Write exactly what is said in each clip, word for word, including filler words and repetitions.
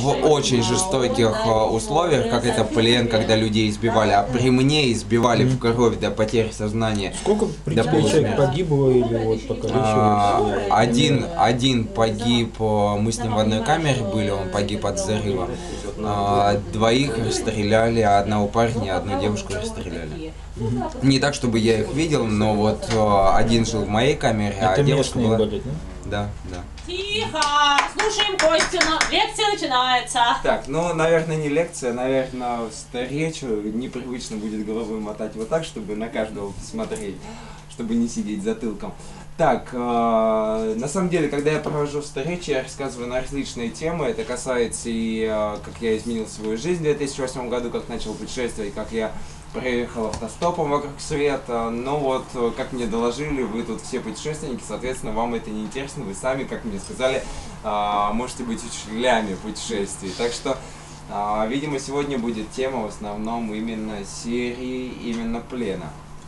в очень жестоких условиях, как это плен, когда людей избивали, а при мне избивали в кровь до потери сознания. Сколько при тебе человек погибло или вот покалечилось? Один, один погиб, мы с ним в одной камере были, он погиб от взрыва. Двоих расстреляли, одного парня, одну девушку расстреляли. Не так, чтобы я их видел, но вот один жил в моей камере, а это девушка была... Были, да? Да, да. Тихо! Слушаем Костину. Лекция начинается. Так, ну, наверное, не лекция, наверное, встречу. Непривычно будет головой мотать вот так, чтобы на каждого посмотреть, чтобы не сидеть затылком. Так, э, на самом деле, когда я провожу встречи, я рассказываю на различные темы. Это касается и э, как я изменил свою жизнь в две тысячи восьмом году, как начал путешествовать, как я проехал автостопом вокруг света. Но вот, как мне доложили, вы тут все путешественники, соответственно, вам это не интересно. Вы сами, как мне сказали, э, можете быть учителями путешествий. Так что, э, видимо, сегодня будет тема в основном именно серии, именно плена.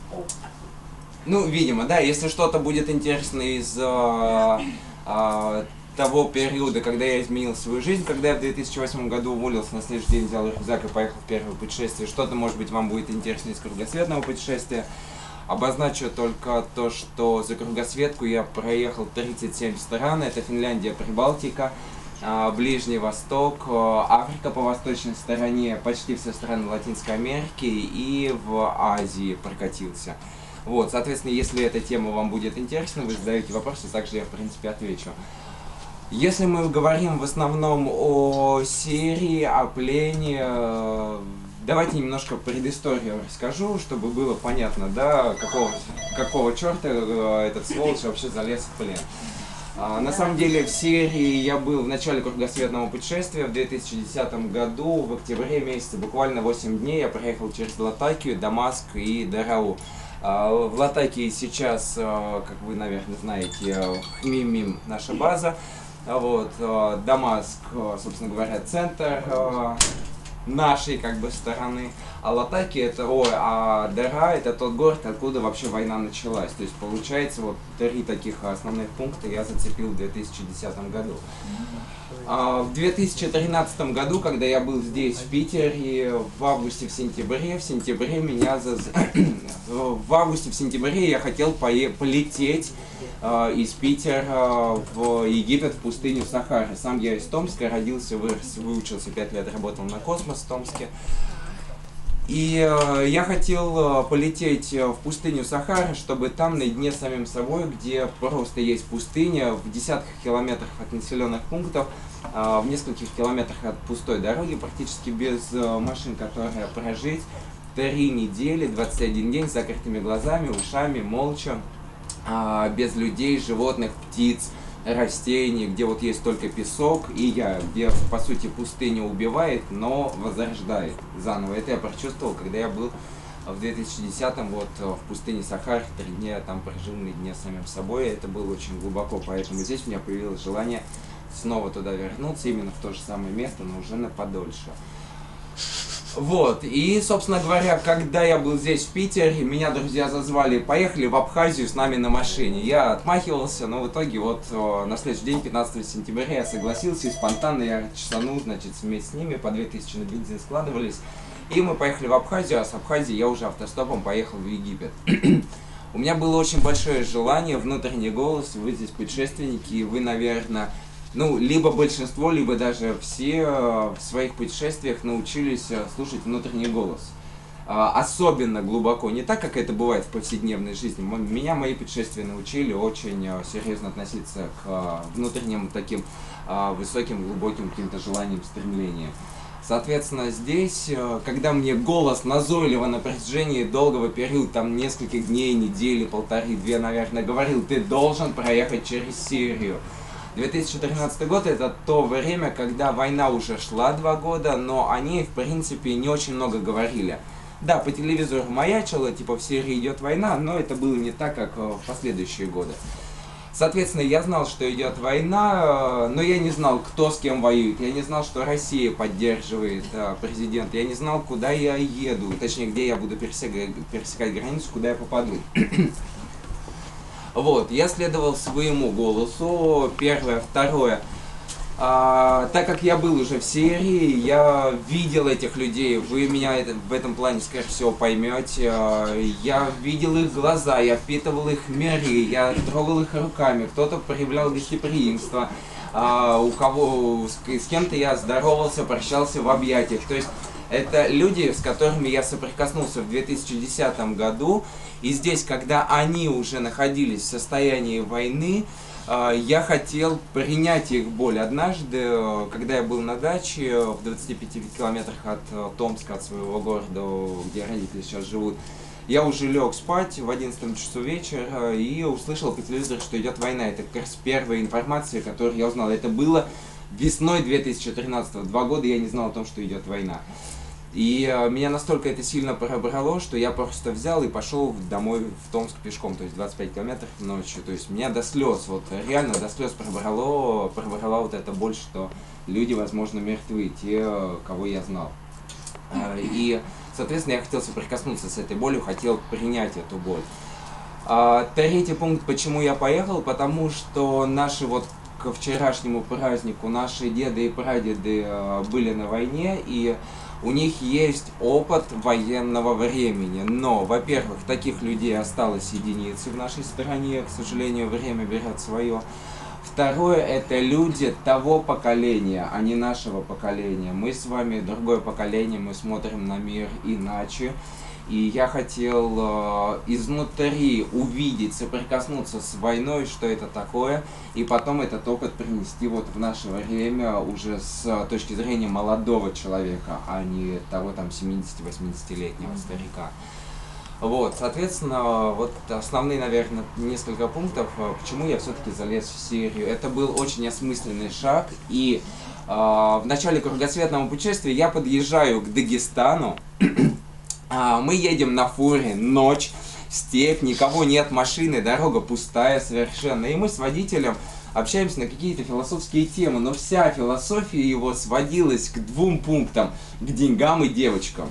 Ну, видимо, да, если что-то будет интересно из э, э, того периода, когда я изменил свою жизнь, когда я в две тысячи восьмом году уволился, на следующий день взял рюкзак и поехал в первое путешествие, что-то, может быть, вам будет интересно из кругосветного путешествия. Обозначу только то, что за кругосветку я проехал тридцать семь стран, это Финляндия, Прибалтика, э, Ближний Восток, э, Африка по восточной стороне, почти все страны Латинской Америки и в Азии прокатился. Вот, соответственно, если эта тема вам будет интересна, вы задаете вопросы, также я, в принципе, отвечу. Если мы говорим в основном о серии, о плене, давайте немножко предысторию расскажу, чтобы было понятно, да, какого, какого черта этот сволочь вообще залез в плен. На самом деле, в серии я был в начале кругосветного путешествия в две тысячи десятом году, в октябре месяце, буквально восемь дней я проехал через Латакию, Дамаск и Дарау. В Латакии сейчас, как вы, наверное, знаете, Хмимим наша база. Вот, Дамаск, собственно говоря, центр нашей, как бы, стороны. А Латакия это, ой, а Дара это тот город, откуда вообще война началась. То есть, получается, вот три таких основных пункта я зацепил в две тысячи десятом году. А в две тысячи тринадцатом году, когда я был здесь, в Питере, в августе, в сентябре, в сентябре меня за... в августе, в сентябре я хотел полететь э, из Питера в Египет, в пустыню Сахара. Сам я из Томска, родился, вырос, выучился, пять лет работал на Космос в Томске. И э, я хотел э, полететь в пустыню Сахара, чтобы там наедине с самим собой, где просто есть пустыня, в десятках километрах от населенных пунктов, э, в нескольких километрах от пустой дороги, практически без э, машин, которые прожить три недели, двадцать один день с закрытыми глазами, ушами, молча, э, без людей, животных, птиц, растений, где вот есть только песок и я, где, по сути, пустыня убивает, но возрождает заново. Это я прочувствовал, когда я был в две тысячи десятом вот в пустыне Сахар, три дня там прожил наедине с самим собой. Это было очень глубоко, поэтому здесь у меня появилось желание снова туда вернуться, именно в то же самое место, но уже на подольше. Вот, и, собственно говоря, когда я был здесь, в Питере, меня друзья зазвали, поехали в Абхазию с нами на машине. Я отмахивался, но в итоге вот на следующий день, пятнадцатого сентября, я согласился, и спонтанно я чесанул, значит, вместе с ними, по две тысячи на бензин складывались. И мы поехали в Абхазию, а с Абхазии я уже автостопом поехал в Египет. У меня было очень большое желание, внутренний голос, вы здесь путешественники, вы, наверное... Ну, либо большинство, либо даже все в своих путешествиях научились слушать внутренний голос. Особенно глубоко, не так, как это бывает в повседневной жизни. Меня мои путешествия научили очень серьезно относиться к внутренним таким высоким, глубоким каким-то желаниям, стремлениям. Соответственно, здесь, когда мне голос назойливо на протяжении долгого периода, там нескольких дней, недели, полторы-две, наверное, говорил, ты должен проехать через Сирию. две тысячи тринадцатый год это то время, когда война уже шла два года, но о ней, в принципе, не очень много говорили. Да, по телевизору маячило, типа в Сирии идет война, но это было не так, как в последующие годы. Соответственно, я знал, что идет война, но я не знал, кто с кем воюет. Я не знал, что Россия поддерживает президента. Я не знал, куда я еду, точнее, где я буду пересекать, пересекать границу, куда я попаду. Вот, я следовал своему голосу, первое, второе. А, так как я был уже в серии, я видел этих людей, вы меня это, в этом плане, скорее всего, поймете. Я видел их глаза, я впитывал их миры, я трогал их руками, кто-то проявлял гостеприимство, а, у кого, с, с кем-то я здоровался, прощался в объятиях. То есть это люди, с которыми я соприкоснулся в две тысячи десятом году, и здесь, когда они уже находились в состоянии войны, я хотел принять их боль. Однажды, когда я был на даче в двадцати пяти километрах от Томска, от своего города, где родители сейчас живут, я уже лег спать в одиннадцатом часу вечера и услышал по телевизору, что идет война. Это как раз первая информация, которую я узнал. Это было весной две тысячи тринадцатого. Два года я не знал о том, что идет война. И э, меня настолько это сильно пробрало, что я просто взял и пошел домой в Томск пешком, то есть двадцать пять километров ночью. То есть меня до слез, вот реально до слез пробрало, пробрала вот эта боль, что люди, возможно, мертвы, те, кого я знал. Э, и, соответственно, я хотел соприкоснуться с этой болью, хотел принять эту боль. А, третий пункт, почему я поехал, потому что наши вот к вчерашнему празднику, наши деды и прадеды э, были на войне, и у них есть опыт военного времени, но, во-первых, таких людей осталось единицы в нашей стране, к сожалению, время берет свое. Второе, это люди того поколения, а не нашего поколения. Мы с вами другое поколение, мы смотрим на мир иначе. И я хотел э, изнутри увидеть, соприкоснуться с войной, что это такое, и потом этот опыт принести вот в наше время уже с точки зрения молодого человека, а не того там семидесяти-восьмидесятилетнего старика. Вот, соответственно, вот основные, наверное, несколько пунктов, почему я все-таки залез в серию. Это был очень осмысленный шаг, и э, в начале кругосветного путешествия я подъезжаю к Дагестану. Мы едем на фуре, ночь, степь, никого нет, машины, дорога пустая совершенно. И мы с водителем общаемся на какие-то философские темы, но вся философия его сводилась к двум пунктам: к деньгам и девочкам.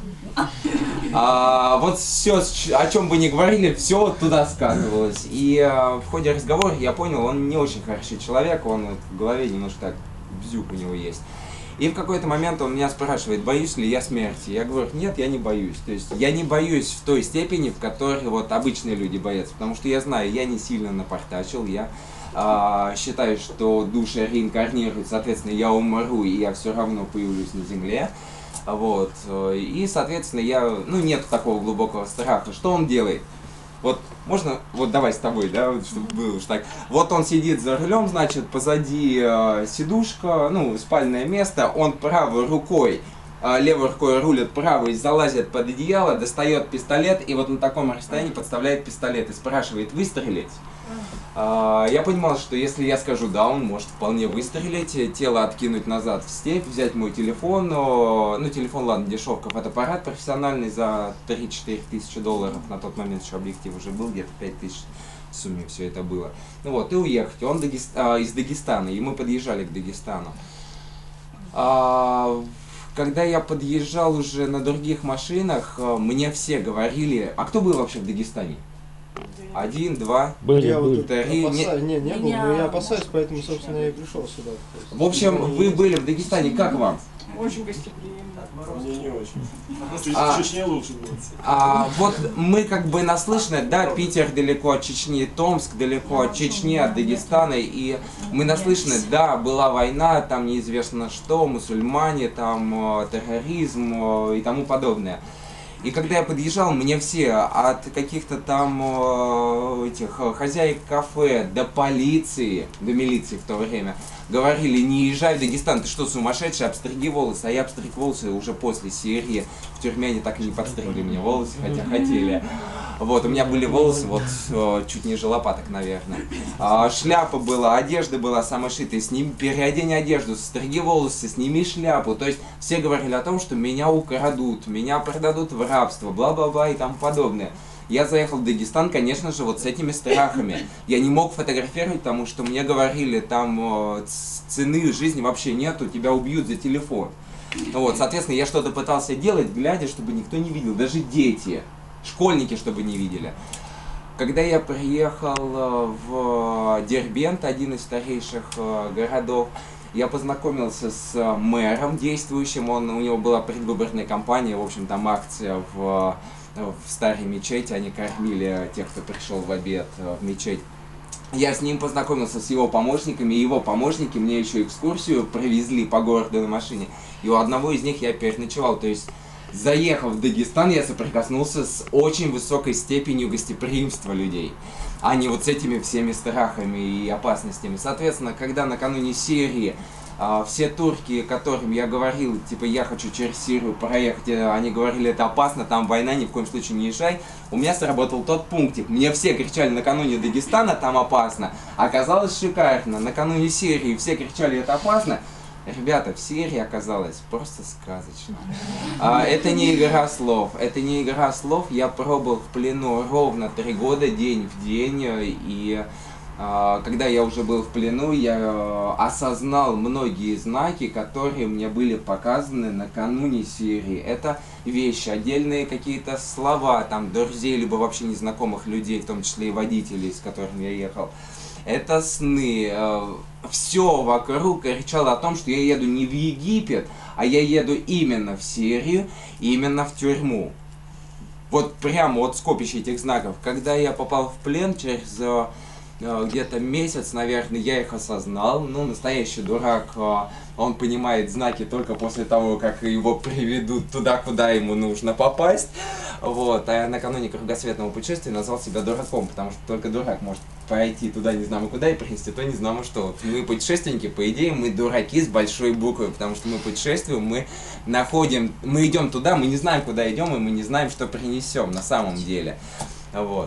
А, вот все, о чем бы ни говорили, все вот туда сказывалось. И а, в ходе разговора я понял, он не очень хороший человек, он вот в голове немножко так, бзюк у него есть. И в какой-то момент он меня спрашивает, боюсь ли я смерти. Я говорю, нет, я не боюсь. То есть я не боюсь в той степени, в которой вот обычные люди боятся. Потому что я знаю, я не сильно напортачил, я а, считаю, что души реинкарнируют, соответственно, я умру, и я все равно появлюсь на земле. Вот. И, соответственно, я, ну, нет такого глубокого страха. Что он делает? Вот можно, вот давай с тобой, да, вот, чтобы было уж так. Вот он сидит за рулем, значит, позади э, сидушка, ну, спальное место, он правой рукой, э, левой рукой рулит, правой залазит под одеяло, достает пистолет и вот на таком расстоянии подставляет пистолет и спрашивает, выстрелить? Uh, я понимал, что если я скажу да, он может вполне выстрелить, тело откинуть назад в степь, взять мой телефон, но, ну телефон, ладно, дешевка, фотоаппарат профессиональный за три-четыре тысячи долларов, на тот момент еще объектив уже был, где-то пять тысяч в сумме все это было. Ну вот, и уехать, он Дагест... а, из Дагестана, и мы подъезжали к Дагестану. А, когда я подъезжал уже на других машинах, мне все говорили, а кто был вообще в Дагестане? Один, два, Были, я были. вот три, опасаюсь, не, не был, Меня- но я опасаюсь, поэтому, собственно, я и пришел сюда. То есть, В общем, вы были в Дагестане, как вам? Очень гостеприимно. Мне не очень. А- В Чечне лучше будет. А, вот мы как бы наслышаны, да, Питер далеко от Чечни, Томск далеко от Чечни, от Дагестана, и мы наслышаны, да, была война, там неизвестно что, мусульмане, там э, терроризм э, и тому подобное. И когда я подъезжал, мне все, от каких-то там э, этих э, хозяек кафе до полиции, до милиции в то время, говорили, не езжай в Дагестан, ты что, сумасшедший, обстриги волосы. А я обстриг волосы уже после серии. В тюрьме они так и не подстригли мне волосы, хотя хотели. Вот, у меня были волосы вот э, чуть ниже лопаток, наверное. А, шляпа была, одежда была самошитая, сними, переодень одежду, стриги волосы, сними шляпу. То есть все говорили о том, что меня украдут, меня продадут в рабство, бла-бла-бла и тому подобное. Я заехал в Дагестан, конечно же, вот с этими страхами. Я не мог фотографировать, потому что мне говорили, там э, цены жизни вообще нету, тебя убьют за телефон. Вот, соответственно, я что-то пытался делать, глядя, чтобы никто не видел, даже дети, школьники, чтобы не видели. Когда я приехал в Дербент, один из старейших городов, Я познакомился с мэром действующим, он, у него была предвыборная кампания, в общем, там акция в, в старой мечети, они кормили тех, кто пришел в обед в мечеть. Я с ним познакомился, с его помощниками, и его помощники мне еще экскурсию провезли по городу на машине, и у одного из них я переночевал, то есть, заехав в Дагестан, я соприкоснулся с очень высокой степенью гостеприимства людей, а не вот с этими всеми страхами и опасностями. Соответственно, когда накануне Сирии а, все турки, которым я говорил, типа, я хочу через Сирию проехать, они говорили, это опасно, там война, ни в коем случае не езжай, у меня сработал тот пунктик. Мне все кричали накануне Дагестана, там опасно. Оказалось шикарно. Накануне Сирии все кричали, это опасно. Ребята, в Сирии оказалось просто сказочно. А, это не игра слов. Это не игра слов. Я пробыл в плену ровно три года, день в день. И а, когда я уже был в плену, я осознал многие знаки, которые мне были показаны накануне Сирии. Это вещи, отдельные какие-то слова, там, друзей, либо вообще незнакомых людей, в том числе и водителей, с которыми я ехал. Это сны. Все вокруг кричало о том, что я еду не в Египет, а я еду именно в Сирию, именно в тюрьму. Вот прямо вот скопище этих знаков. Когда я попал в плен, через где-то месяц, наверное, я их осознал. Ну, настоящий дурак, он понимает знаки только после того, как его приведут туда, куда ему нужно попасть. Вот. А я накануне кругосветного путешествия назвал себя дураком, потому что только дурак может пойти туда не знамо куда и принести то не знамо что. Вот мы путешественники, по идее, мы дураки с большой буквы, потому что мы путешествуем, мы находим, мы идем туда, мы не знаем, куда идем, и мы не знаем, что принесем на самом деле. Вот.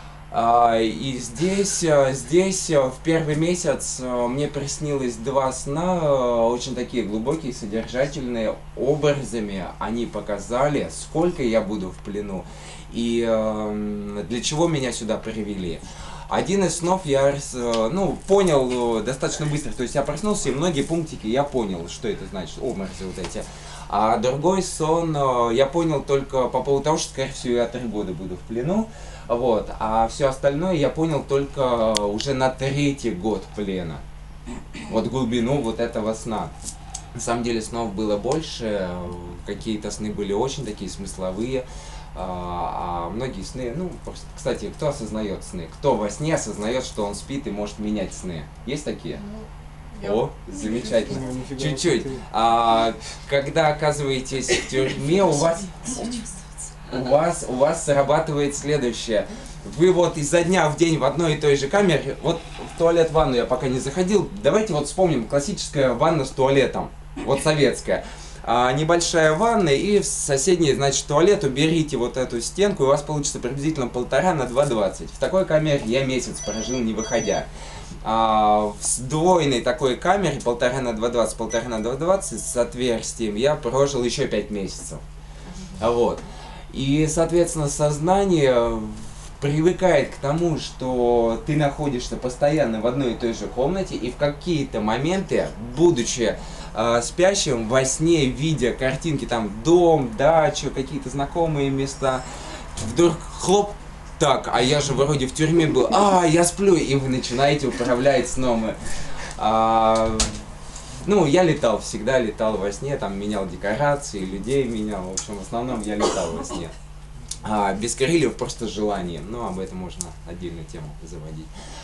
И здесь, здесь в первый месяц мне приснилось два сна, очень такие глубокие, содержательные, образами. Они показали, сколько я буду в плену и для чего меня сюда привели. Один из снов я ну, понял достаточно быстро, то есть я проснулся, и многие пунктики я понял, что это значит, образы вот эти. А другой сон я понял только по поводу того, что, скорее всего, я три года буду в плену. Вот, а все остальное я понял только уже на третий год плена. Вот глубину вот этого сна. На самом деле снов было больше, какие-то сны были очень такие смысловые, а многие сны, ну, просто, кстати, кто осознает сны? Кто во сне осознает, что он спит и может менять сны? Есть такие? О, замечательно. Чуть-чуть. А, когда оказываетесь в тюрьме, у вас... У вас, у вас срабатывает следующее. Вы вот изо дня в день в одной и той же камере, вот в туалет, ванну я пока не заходил, давайте вот вспомним классическая ванна с туалетом, вот советская. А, небольшая ванна, и в соседний, значит, туалет уберите вот эту стенку, и у вас получится приблизительно полтора на два двадцать. В такой камере я месяц прожил, не выходя. А, в сдвоенной такой камере полтора на два двадцать, полтора на два двадцать с отверстием я прожил еще пять месяцев. Вот. И, соответственно, сознание привыкает к тому, что ты находишься постоянно в одной и той же комнате, и в какие-то моменты, будучи э, спящим, во сне, видя картинки, там, дом, дачу, какие-то знакомые места, вдруг хлоп, так, а я же вроде в тюрьме был, а, я сплю, и вы начинаете управлять сном. А, Ну, я летал, всегда летал во сне, там менял декорации, людей менял, в общем, в основном я летал во сне. А, без крыльев просто желание, но об этом можно отдельную тему заводить.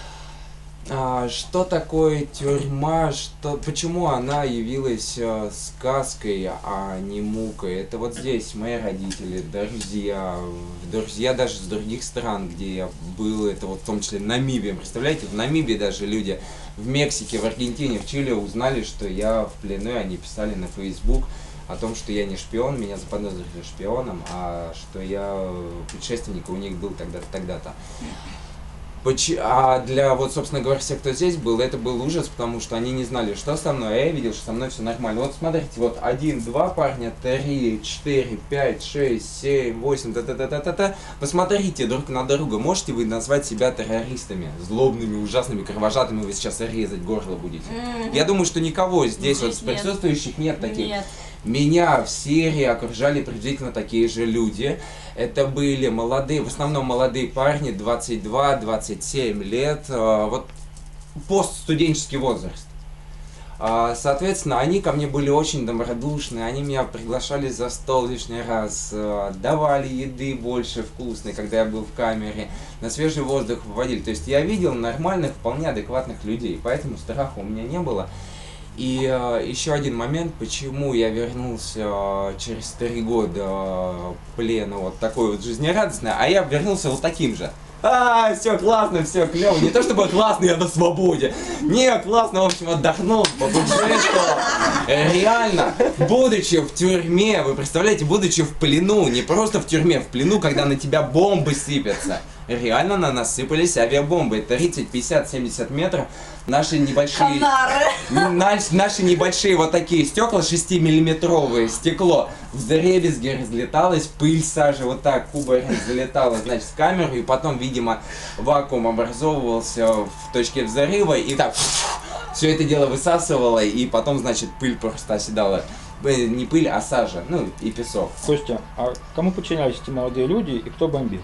А, что такое тюрьма, что, почему она явилась а, сказкой, а не мукой? Это вот здесь мои родители, друзья, друзья даже с других стран, где я был, это вот в том числе Намибия, представляете, в Намибии даже люди, в Мексике, в Аргентине, в Чили узнали, что я в плену, и они писали на Facebook о том, что я не шпион, меня заподозрили шпионом, а что я путешественник, у них был тогда-то, тогда-то. А для, вот, собственно говоря, всех, кто здесь был, это был ужас, потому что они не знали, что со мной, а я видел, что со мной все нормально. Вот смотрите, вот один, два парня, три, четыре, пять, шесть, семь, восемь, та-та-та-та-та-та. Посмотрите друг на друга, можете вы назвать себя террористами, злобными, ужасными, кровожадными, вы сейчас резать горло будете? Mm-hmm. Я думаю, что никого здесь, здесь вот, с присутствующих нет, нет таких. Нет. Меня в Сирии окружали приблизительно такие же люди. Это были молодые, в основном молодые парни, двадцать два — двадцать семь лет, вот постстуденческий возраст. А, Соответственно, они ко мне были очень добродушны, они меня приглашали за стол лишний раз, а, давали еды больше вкусной, когда я был в камере, на свежий воздух выводили. То есть я видел нормальных, вполне адекватных людей, поэтому страха у меня не было. И а, еще один момент, почему я вернулся а, через три года а, плена вот такой вот жизнерадостный, а я вернулся вот таким же. А, все классно, все клево. Не то чтобы классно, я на свободе. Не, классно, в общем, отдохнул, попутешествовал. Реально, будучи в тюрьме, вы представляете, будучи в плену, не просто в тюрьме, в плену, когда на тебя бомбы сыпятся. Реально на нас сыпались авиабомбы. тридцать, пятьдесят, семьдесят метров. Наши небольшие... Наш, наши небольшие вот такие стекла, шестимиллиметровое стекло, вдребезги разлеталось, пыль, сажа, вот так кубарем залетала, значит, в камеру, и потом, видимо, вакуум образовывался в точке взрыва, и так все это дело высасывало, и потом, значит, пыль просто оседала. Не пыль, а сажа, ну и песок. Костя, а кому подчинялись эти молодые люди и кто бомбил?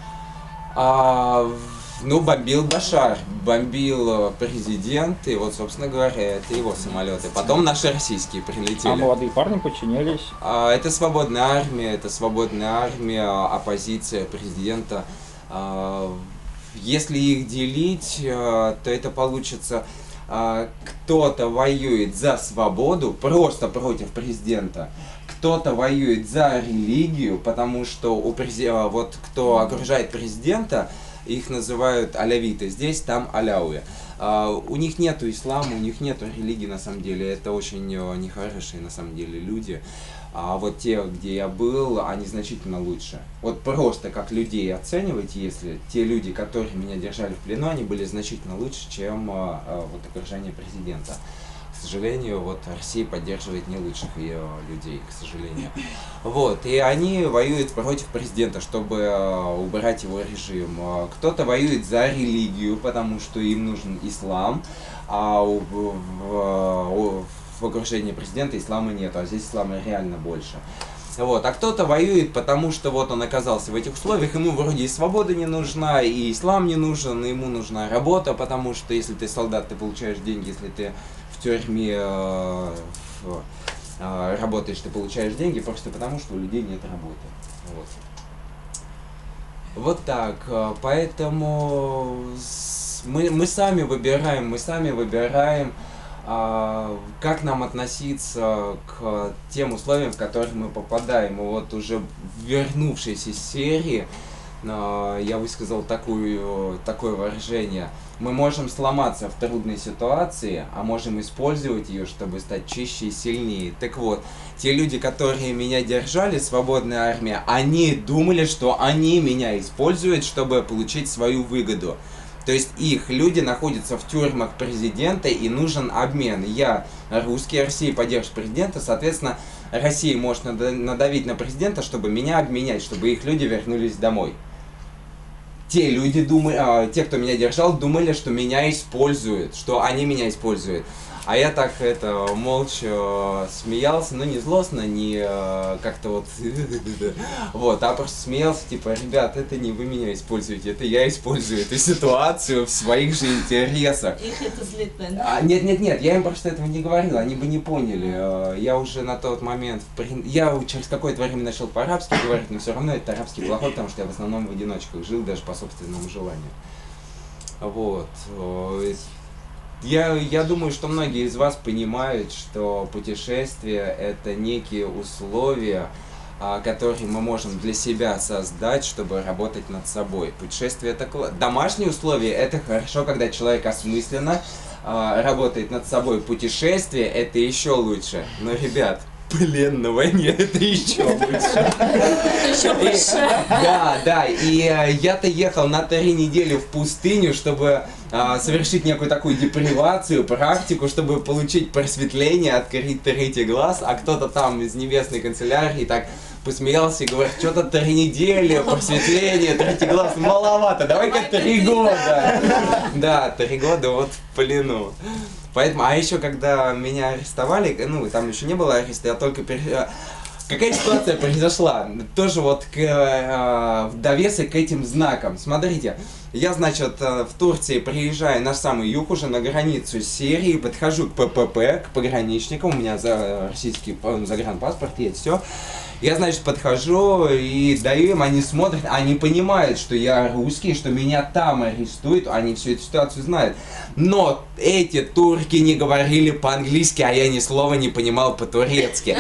А, ну, бомбил Башар, бомбил президент, и вот, собственно говоря, это его самолеты. Потом наши российские прилетели. А молодые парни подчинялись? А, это свободная армия, это свободная армия, оппозиция президента. А, если их делить, то это получится, кто-то воюет за свободу, просто против президента. Кто-то воюет за религию, потому что у президента, вот кто окружает президента, их называют алявиты, здесь, там аляуи. Uh, у них нету ислама, у них нету религии на самом деле, это очень uh, нехорошие на самом деле люди. А вот те, где я был, они значительно лучше. Вот просто как людей оценивать, если те люди, которые меня держали в плену, они были значительно лучше, чем uh, uh, вот окружение президента. К сожалению, вот Россия поддерживает не лучших ее людей, к сожалению. Вот, и они воюют против президента, чтобы э, убрать его режим. Кто-то воюет за религию, потому что им нужен ислам, а у, в, в, в окружении президента ислама нет, а здесь ислама реально больше. Вот. А кто-то воюет, потому что вот он оказался в этих условиях, ему вроде и свобода не нужна, и ислам не нужен, и ему нужна работа, потому что если ты солдат, ты получаешь деньги, если ты в тюрьме э, в, э, работаешь, ты получаешь деньги, просто потому что у людей нет работы. Вот, вот так. Поэтому мы, мы сами выбираем, мы сами выбираем, э, как нам относиться к тем условиям, в которые мы попадаем. И вот уже вернувшись из серии, э, я высказал такую, такое выражение. Мы можем сломаться в трудной ситуации, а можем использовать ее, чтобы стать чище и сильнее. Так вот, те люди, которые меня держали, свободная армия, они думали, что они меня используют, чтобы получить свою выгоду. То есть их люди находятся в тюрьмах президента, и нужен обмен. Я русский, Россия поддержит президента, соответственно, Россия может надавить на президента, чтобы меня обменять, чтобы их люди вернулись домой. Те люди, думали, а, те, кто меня держал, думали, что меня используют, что они меня используют. А я так это молча смеялся, но не злостно, не как-то вот, вот, а просто смеялся, типа, ребят, это не вы меня используете, это я использую эту ситуацию в своих же интересах. Их это злит, наверное. А, нет, нет, нет, я им просто этого не говорил, они бы не поняли. Я уже на тот момент, я через какое-то время начал по-арабски говорить, но все равно это арабский плохой, потому что я в основном в одиночках жил, даже по собственному желанию. Вот. Я, я думаю, что многие из вас понимают, что путешествие – это некие условия, которые мы можем для себя создать, чтобы работать над собой. Путешествие – это домашние условия, это хорошо, когда человек осмысленно работает над собой. Путешествие – это еще лучше. Но, ребят, плен на войне – это еще лучше. Еще больше. Да, да, и я-то ехал на три недели в пустыню, чтобы совершить некую такую депривацию, практику, чтобы получить просветление, открыть третий глаз, а кто-то там из небесной канцелярии так посмеялся и говорит, что-то три недели, просветление, третий глаз, маловато, давай-ка три года. Да, три года вот в плену. Поэтому, а еще когда меня арестовали, ну, там еще не было ареста, я только пере... Какая ситуация произошла? Тоже вот к, э, в довесок к этим знакам. Смотрите, я, значит, в Турции приезжаю на самый юг, уже на границу с Сирией, подхожу к ППП, к пограничникам, у меня за российский загранпаспорт есть, все. Я, значит, подхожу и даю им, они смотрят, они понимают, что я русский, что меня там арестуют, они всю эту ситуацию знают. Но эти турки не говорили по-английски, а я ни слова не понимал по-турецки.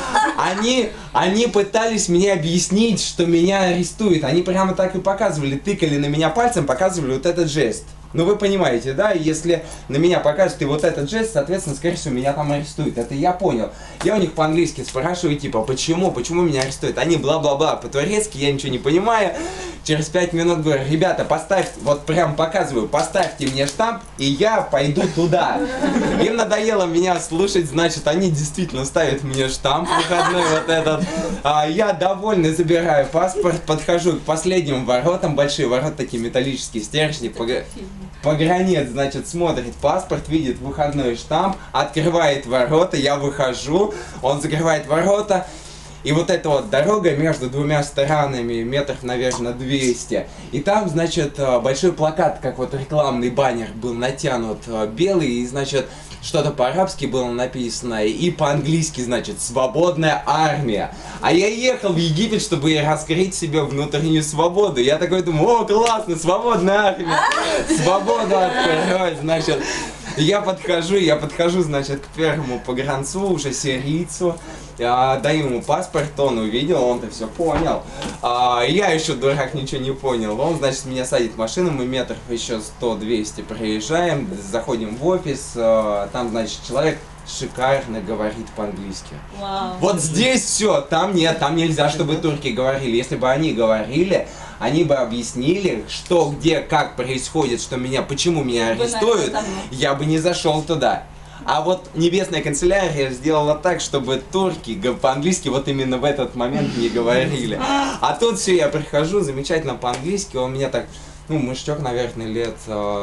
Они, они пытались мне объяснить, что меня арестуют. Они прямо так и показывали, тыкали на меня пальцем, показывали вот этот жест. Ну вы понимаете, да? Если на меня покажут и вот этот жест, соответственно, скорее всего, меня там арестуют. Это я понял. Я у них по-английски спрашиваю, типа, почему, почему меня арестуют? Они бла-бла-бла, по-турецки, я ничего не понимаю. Через пять минут говорю, ребята, поставьте, вот прям показываю, поставьте мне штамп, и я пойду туда. Им надоело меня слушать, значит, они действительно ставят мне штамп выходной вот этот. А я довольный забираю паспорт, подхожу к последним воротам, большие ворота, такие металлические стержни, пог- погранец, значит, смотрит паспорт, видит выходной штамп, открывает ворота, я выхожу, он закрывает ворота. И вот эта вот дорога между двумя сторонами, метров, наверное, двести. И там, значит, большой плакат, как вот рекламный баннер был натянут, белый, и, значит, что-то по-арабски было написано, и по-английски, значит, «Свободная армия». А я ехал в Египет, чтобы раскрыть себе внутреннюю свободу. Я такой думаю, о, классно, свободная армия, свободу открывать, значит. Я подхожу, я подхожу, значит, к первому погранцу, уже сирийцу, а, даю ему паспорт, он увидел, он-то все понял. А, я еще, дурак, ничего не понял. Он, значит, меня садит в машину, мы метров еще сто-двести проезжаем, заходим в офис, а, там, значит, человек шикарно говорит по-английски. Вау. Вот здесь все, там нет, там нельзя, чтобы турки говорили. Если бы они говорили, они бы объяснили, что, где, как происходит, что меня, почему меня арестуют, я бы не зашел туда. А вот Небесная канцелярия сделала так, чтобы турки по-английски вот именно в этот момент не говорили. А тут все, я прихожу, замечательно по-английски, он меня так, ну, мужичок, наверное, лет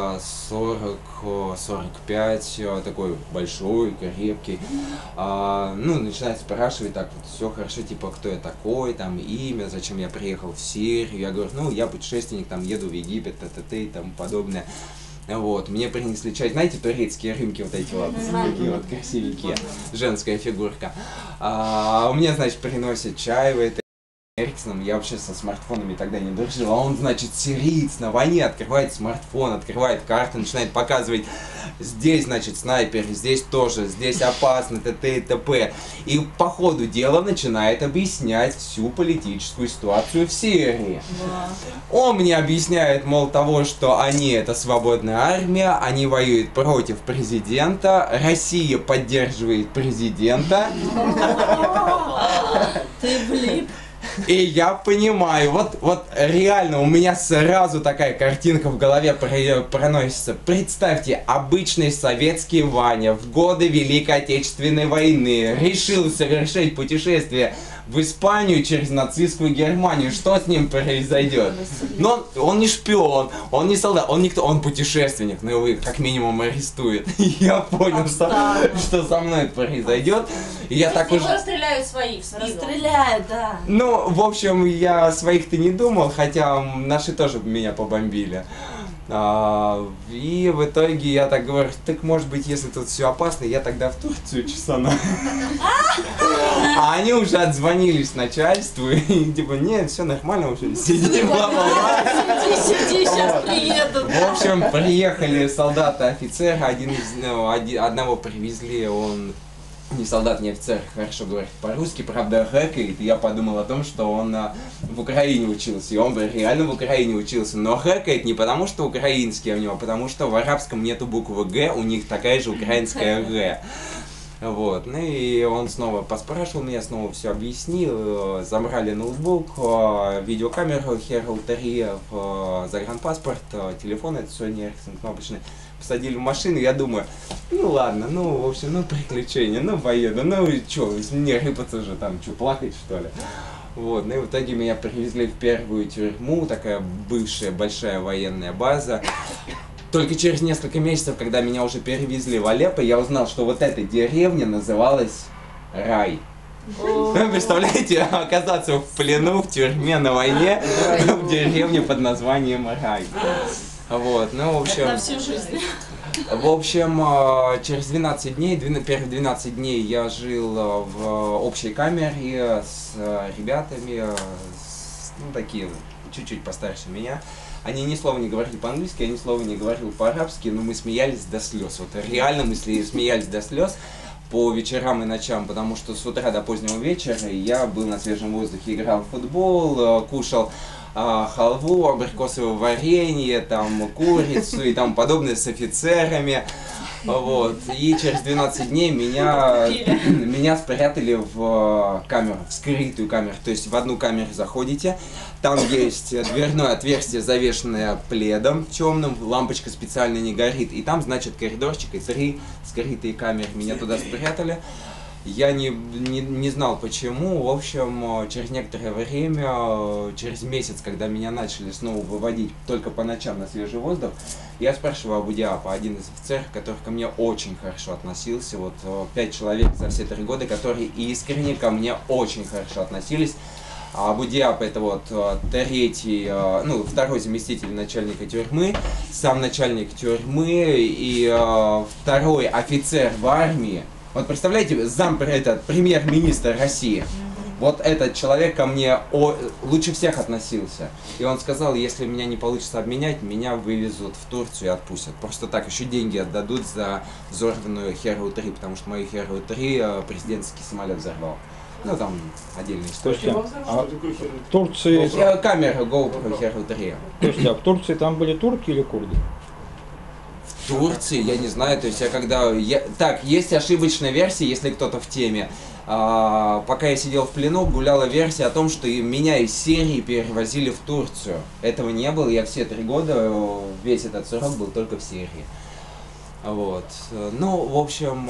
сорок-сорок пять, такой большой, крепкий. А, ну, начинает спрашивать так вот, все хорошо, типа, кто я такой, там, имя, зачем я приехал в Сирию. Я говорю, ну, я путешественник, там, еду в Египет, т.т. и тому подобное. Вот, мне принесли чай, знаете, турецкие рюмки вот эти вот, такие вот красивенькие, женская фигурка. А, мне, значит, приносят чай в этой Эриксоном, я вообще со смартфонами тогда не дружил, а он, значит, сириец на войне, открывает смартфон, открывает карту, начинает показывать, здесь, значит, снайпер, здесь тоже, здесь опасно, т.т. и т.п. И по ходу дела начинает объяснять всю политическую ситуацию в Сирии. Он мне объясняет, мол, того, что они это свободная армия, они воюют против президента, Россия поддерживает президента. Ты блин. И я понимаю, вот, вот реально у меня сразу такая картинка в голове проносится. Представьте, обычный советский Ваня в годы Великой Отечественной войны решил совершить путешествие в Испанию через нацистскую Германию. Что с ним произойдет? Но он, он не шпион, он не солдат, он никто, он путешественник, но его как минимум арестует. И я понял, что, что со мной произойдет. И я так уже... Расстреляют своих, Расстреляют, да. Ну, в общем, я своих-то не думал, хотя наши тоже меня побомбили. А, и в итоге я так говорю, так может быть, если тут все опасно, я тогда в Турцию чесану. А они уже отзвонились начальству и типа, нет, все нормально уже, сиди, бла-бла-бла. Сиди, сиди, сейчас приедут. В общем, приехали солдаты, офицеры, один из, ну, один, одного привезли, он не солдат, не офицер, хорошо говорит по-русски, правда хэкает, и я подумал о том, что он а, в Украине учился, и он бы реально в Украине учился, но хэкает не потому, что украинский у него, а потому что в арабском нету буквы Г, у них такая же украинская Г. Вот, ну и он снова поспрашивал меня, снова все объяснил, забрали ноутбук, видеокамеру Herald три, загранпаспорт, телефон, это Sony Ericsson кнопочный, посадили в машину, я думаю, ну ладно, ну в общем, ну приключения, ну поеду, ну и чё, мне рыпаться же там, чё, плакать что ли? Вот, ну и в итоге меня привезли в первую тюрьму, такая бывшая большая военная база. Только через несколько месяцев, когда меня уже перевезли в Алеппо, я узнал, что вот эта деревня называлась Рай. Вы представляете, оказаться в плену, в тюрьме, на войне, в деревне под названием Рай. Вот, ну, в общем... На всю жизнь. В общем, э, через двенадцать дней, две- первые двенадцать дней я жил э, в общей камере с э, ребятами, э, с, ну, такие, чуть-чуть постарше меня. Они ни слова не говорили по-английски, я ни слова не говорил по-арабски, но мы смеялись до слез. Вот реально мы смеялись до слез по вечерам и ночам, потому что с утра до позднего вечера я был на свежем воздухе, играл в футбол, э, кушал а, халву, абрикосовое варенье, там, курицу и тому подобное с офицерами. Вот. И через двенадцать дней меня, меня спрятали в камеру, в скрытую камеру. То есть в одну камеру заходите, там есть дверное отверстие, завешенное пледом темным, лампочка специально не горит. И там, значит, коридорчик и три скрытые камеры. Меня туда спрятали. Я не, не, не знал почему. В общем, через некоторое время, через месяц, когда меня начали снова выводить только по ночам на свежий воздух, я спрашиваю Абу Диапа, один из офицеров, который ко мне очень хорошо относился. Вот пять человек за все три года, которые искренне ко мне очень хорошо относились. А Абу Диап — это вот третий, ну, второй заместитель начальника тюрьмы, сам начальник тюрьмы и второй офицер в армии. Вот представляете, зам, этот премьер-министр России, вот этот человек ко мне о, лучше всех относился. И он сказал, если меня не получится обменять, меня вывезут в Турцию и отпустят. Просто так, еще деньги отдадут за взорванную Херу три, потому что мою Херу три президентский самолет взорвал. Ну там отдельная история. Слушайте, а в Турции... Камера GoPro Hero три. Слушайте, а в Турции там были турки или курды? В Турции, я не знаю, то есть я когда... Я... Так, есть ошибочная версия, если кто-то в теме. А, пока я сидел в плену, гуляла версия о том, что меня из Сирии перевозили в Турцию. Этого не было, я все три года, весь этот срок был только в Сирии. Вот. Ну, в общем...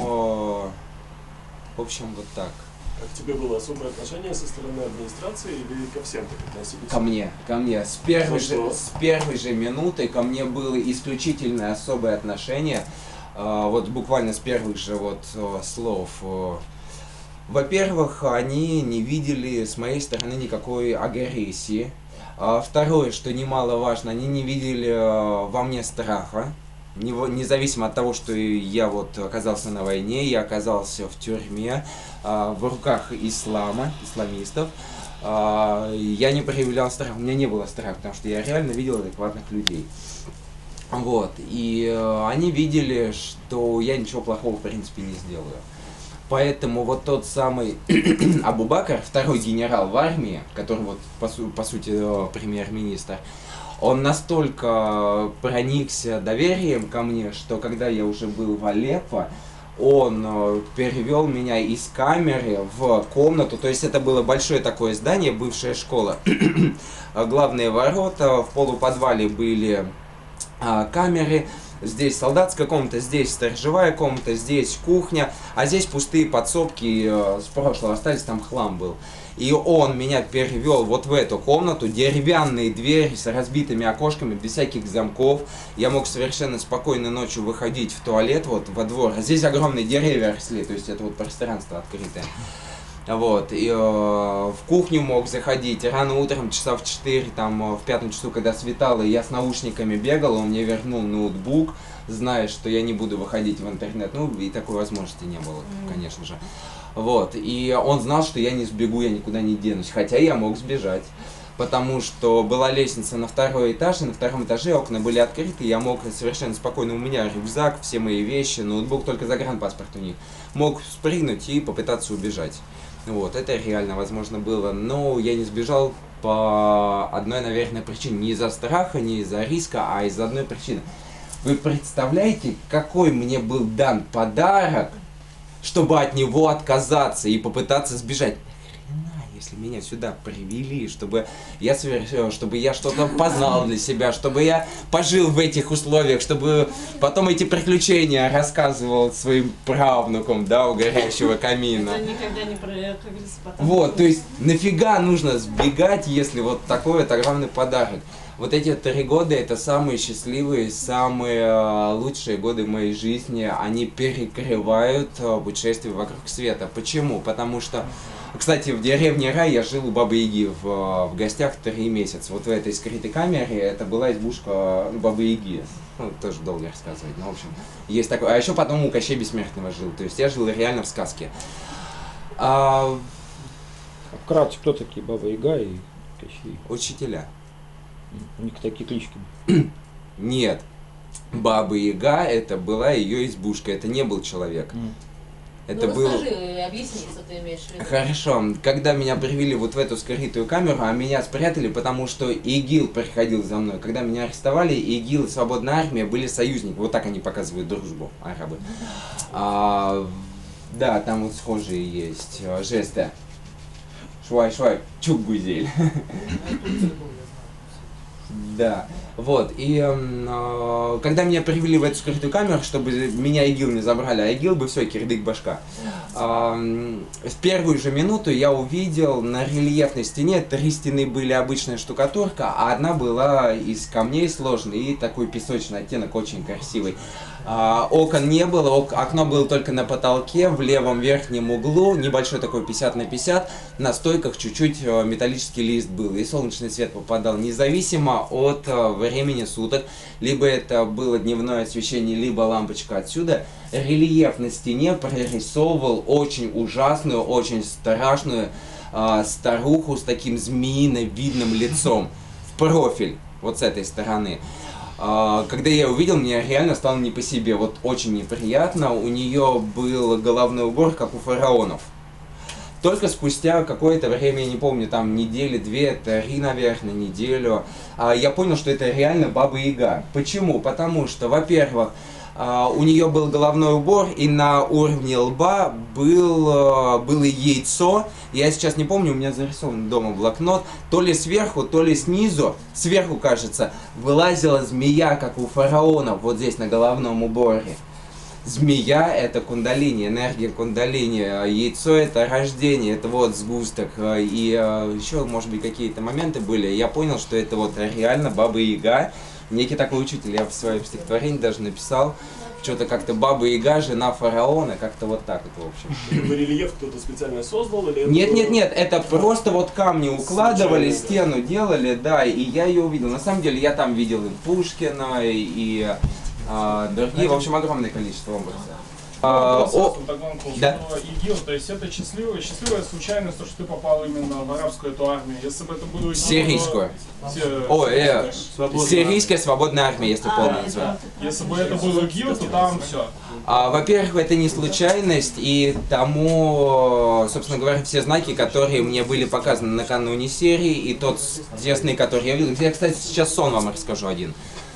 В общем, вот так. А к тебе было особое отношение со стороны администрации или ко всем так относились? Ко мне, ко мне. С первой, же, что? с первой же минуты ко мне было исключительное особое отношение. А, вот буквально с первых же вот слов. Во-первых, они не видели с моей стороны никакой агрессии. А, второе, что немаловажно, они не видели во мне страха. Независимо от того, что я вот оказался на войне, я оказался в тюрьме, в руках ислама, исламистов, я не проявлял страха, у меня не было страха, потому что я реально видел адекватных людей. Вот, и они видели, что я ничего плохого в принципе не сделаю. Поэтому вот тот самый Абу Бакр, второй генерал в армии, который вот по, су по сути премьер-министр, он настолько проникся доверием ко мне, что когда я уже был в Алеппо, он перевел меня из камеры в комнату, то есть это было большое такое здание, бывшая школа, главные ворота, в полуподвале были камеры, здесь солдатская комната, здесь сторожевая комната, здесь кухня, а здесь пустые подсобки с прошлого остались, там хлам был. И он меня перевел вот в эту комнату, деревянные двери с разбитыми окошками, без всяких замков. Я мог совершенно спокойно ночью выходить в туалет, вот во двор. Здесь огромные деревья росли, то есть это вот пространство открытое. Вот, и э, в кухню мог заходить рано утром, часа в четыре, там, в пятом часу, когда светало, я с наушниками бегал, он мне вернул ноутбук, зная, что я не буду выходить в интернет. Ну, и такой возможности не было, конечно же. Вот, и он знал, что я не сбегу, я никуда не денусь, хотя я мог сбежать, потому что была лестница на второй этаж, и на втором этаже окна были открыты, я мог совершенно спокойно, у меня рюкзак, все мои вещи, ноутбук, только загранпаспорт у них, мог спрыгнуть и попытаться убежать. Вот, это реально возможно было, но я не сбежал по одной, наверное, причине, не из-за страха, не из-за риска, а из-за одной причины. Вы представляете, какой мне был дан подарок, чтобы от него отказаться и попытаться сбежать? Нахрена, если меня сюда привели, чтобы я совершил, чтобы я что-то познал для себя, чтобы я пожил в этих условиях, чтобы потом эти приключения рассказывал своим правнукам, да, у горящего камина. Это никогда не про, как говорится, потом. Вот, то есть нафига нужно сбегать, если вот такой вот огромный подарок? Вот эти три года — это самые счастливые, самые э, лучшие годы моей жизни. Они перекрывают э, путешествие вокруг света. Почему? Потому что Кстати, в деревне Рай я жил у Бабы Яги в, в гостях три месяца. Вот в этой скрытой камере это была избушка ну, Бабы Яги. Ну, тоже долго рассказывать, но в общем, есть такое. А еще потом у Кощея Бессмертного жил. То есть я жил реально в сказке. А... А вкратце, кто такие Баба Яга и Кощей? Учителя. У них такие клички. Нет. Баба Яга это была ее избушка. Это не был человек. Mm. Это ну, был... расскажи, объясни, что ты имеешь в виду. Хорошо. Когда меня привели вот в эту скрытую камеру, а меня спрятали, потому что ИГИЛ приходил за мной. Когда меня арестовали, ИГИЛ и Свободная армия были союзники. Вот так они показывают дружбу, арабы. А, да, там вот схожие есть жесты. Швай-швай, чук-гузель. Да, вот, и э, когда меня привели в эту скрытую камеру, чтобы меня ИГИЛ не забрали, а ИГИЛ бы все, кирдык башка. Э, в первую же минуту я увидел на рельефной стене, три стены были обычная штукатурка, а одна была из камней сложной и такой песочный оттенок, очень красивый. Э, окон не было, ок, окно было только на потолке, в левом верхнем углу, небольшой такой пятьдесят на пятьдесят, на стойках чуть-чуть металлический лист был, и солнечный свет попадал независимо от э, времени суток, либо это было дневное освещение, либо лампочка отсюда. Рельеф на стене прорисовывал очень ужасную, очень страшную э, старуху с таким змеино-видным лицом в профиль, вот с этой стороны. Э, когда я увидел, мне реально стало не по себе, вот очень неприятно. У нее был головной убор, как у фараонов. Только спустя какое-то время, я не помню, там недели, две, три, наверное, неделю, я понял, что это реально Баба Яга. Почему? Потому что, во-первых, у нее был головной убор, и на уровне лба был, было яйцо. Я сейчас не помню, у меня зарисован дома блокнот. То ли сверху, то ли снизу, сверху, кажется, вылазила змея, как у фараонов, вот здесь на головном уборе. Змея — это кундалини, энергия кундалини, яйцо — это рождение, это вот сгусток, и еще, может быть, какие-то моменты были. Я понял, что это вот реально Баба Яга, некий такой учитель, я в своем стихотворении даже написал, что-то как-то Баба Яга, жена фараона, как-то вот так вот, в общем. Либо рельеф кто-то специально создал, или это Нет, было... нет, нет, это просто вот камни укладывали, Случайно, стену делали, да, и я ее увидел. На самом деле я там видел и Пушкина, и... А, другие, в общем, огромное количество образов. А, о, да. ИГИЛ, то есть это счастливая, счастливая случайность, то, что ты попал именно в арабскую эту армию. Если бы это было ИГИЛ, Сирийскую. То... О, э, Сирийская свободная армия, если полное название. Если бы это был ИГИЛ, то там все. А, во-первых, это не случайность, и тому, собственно говоря, все знаки, которые мне были показаны накануне серии, и тот, те сны, которые я видел. Я, кстати, сейчас сон вам расскажу один.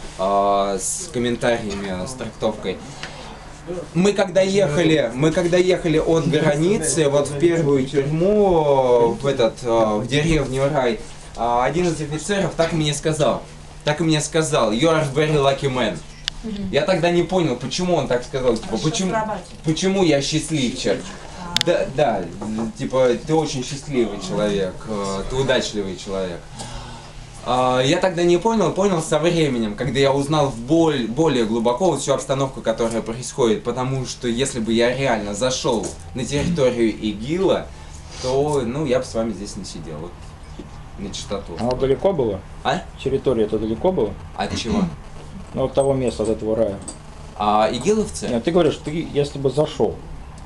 С комментариями, с трактовкой. Мы когда ехали, мы когда ехали от границы, вот в первую тюрьму, в этот, в деревню Рай, один из офицеров так мне сказал, так и мне сказал, you are very lucky man. Я тогда не понял, почему он так сказал, типа, почему, почему я счастливчик. Да, да, типа, ты очень счастливый человек, ты удачливый человек. Я тогда не понял, понял со временем, когда я узнал в боль, более глубоко вот всю обстановку, которая происходит, потому что если бы я реально зашел на территорию ИГИЛа, то, ну, я бы с вами здесь не сидел, вот, на чистоту. Оно далеко было? А? Территория это далеко было? От чего? Ну, от того места, от этого рая. А, игиловцы? Нет, ты говоришь, ты, если бы зашел.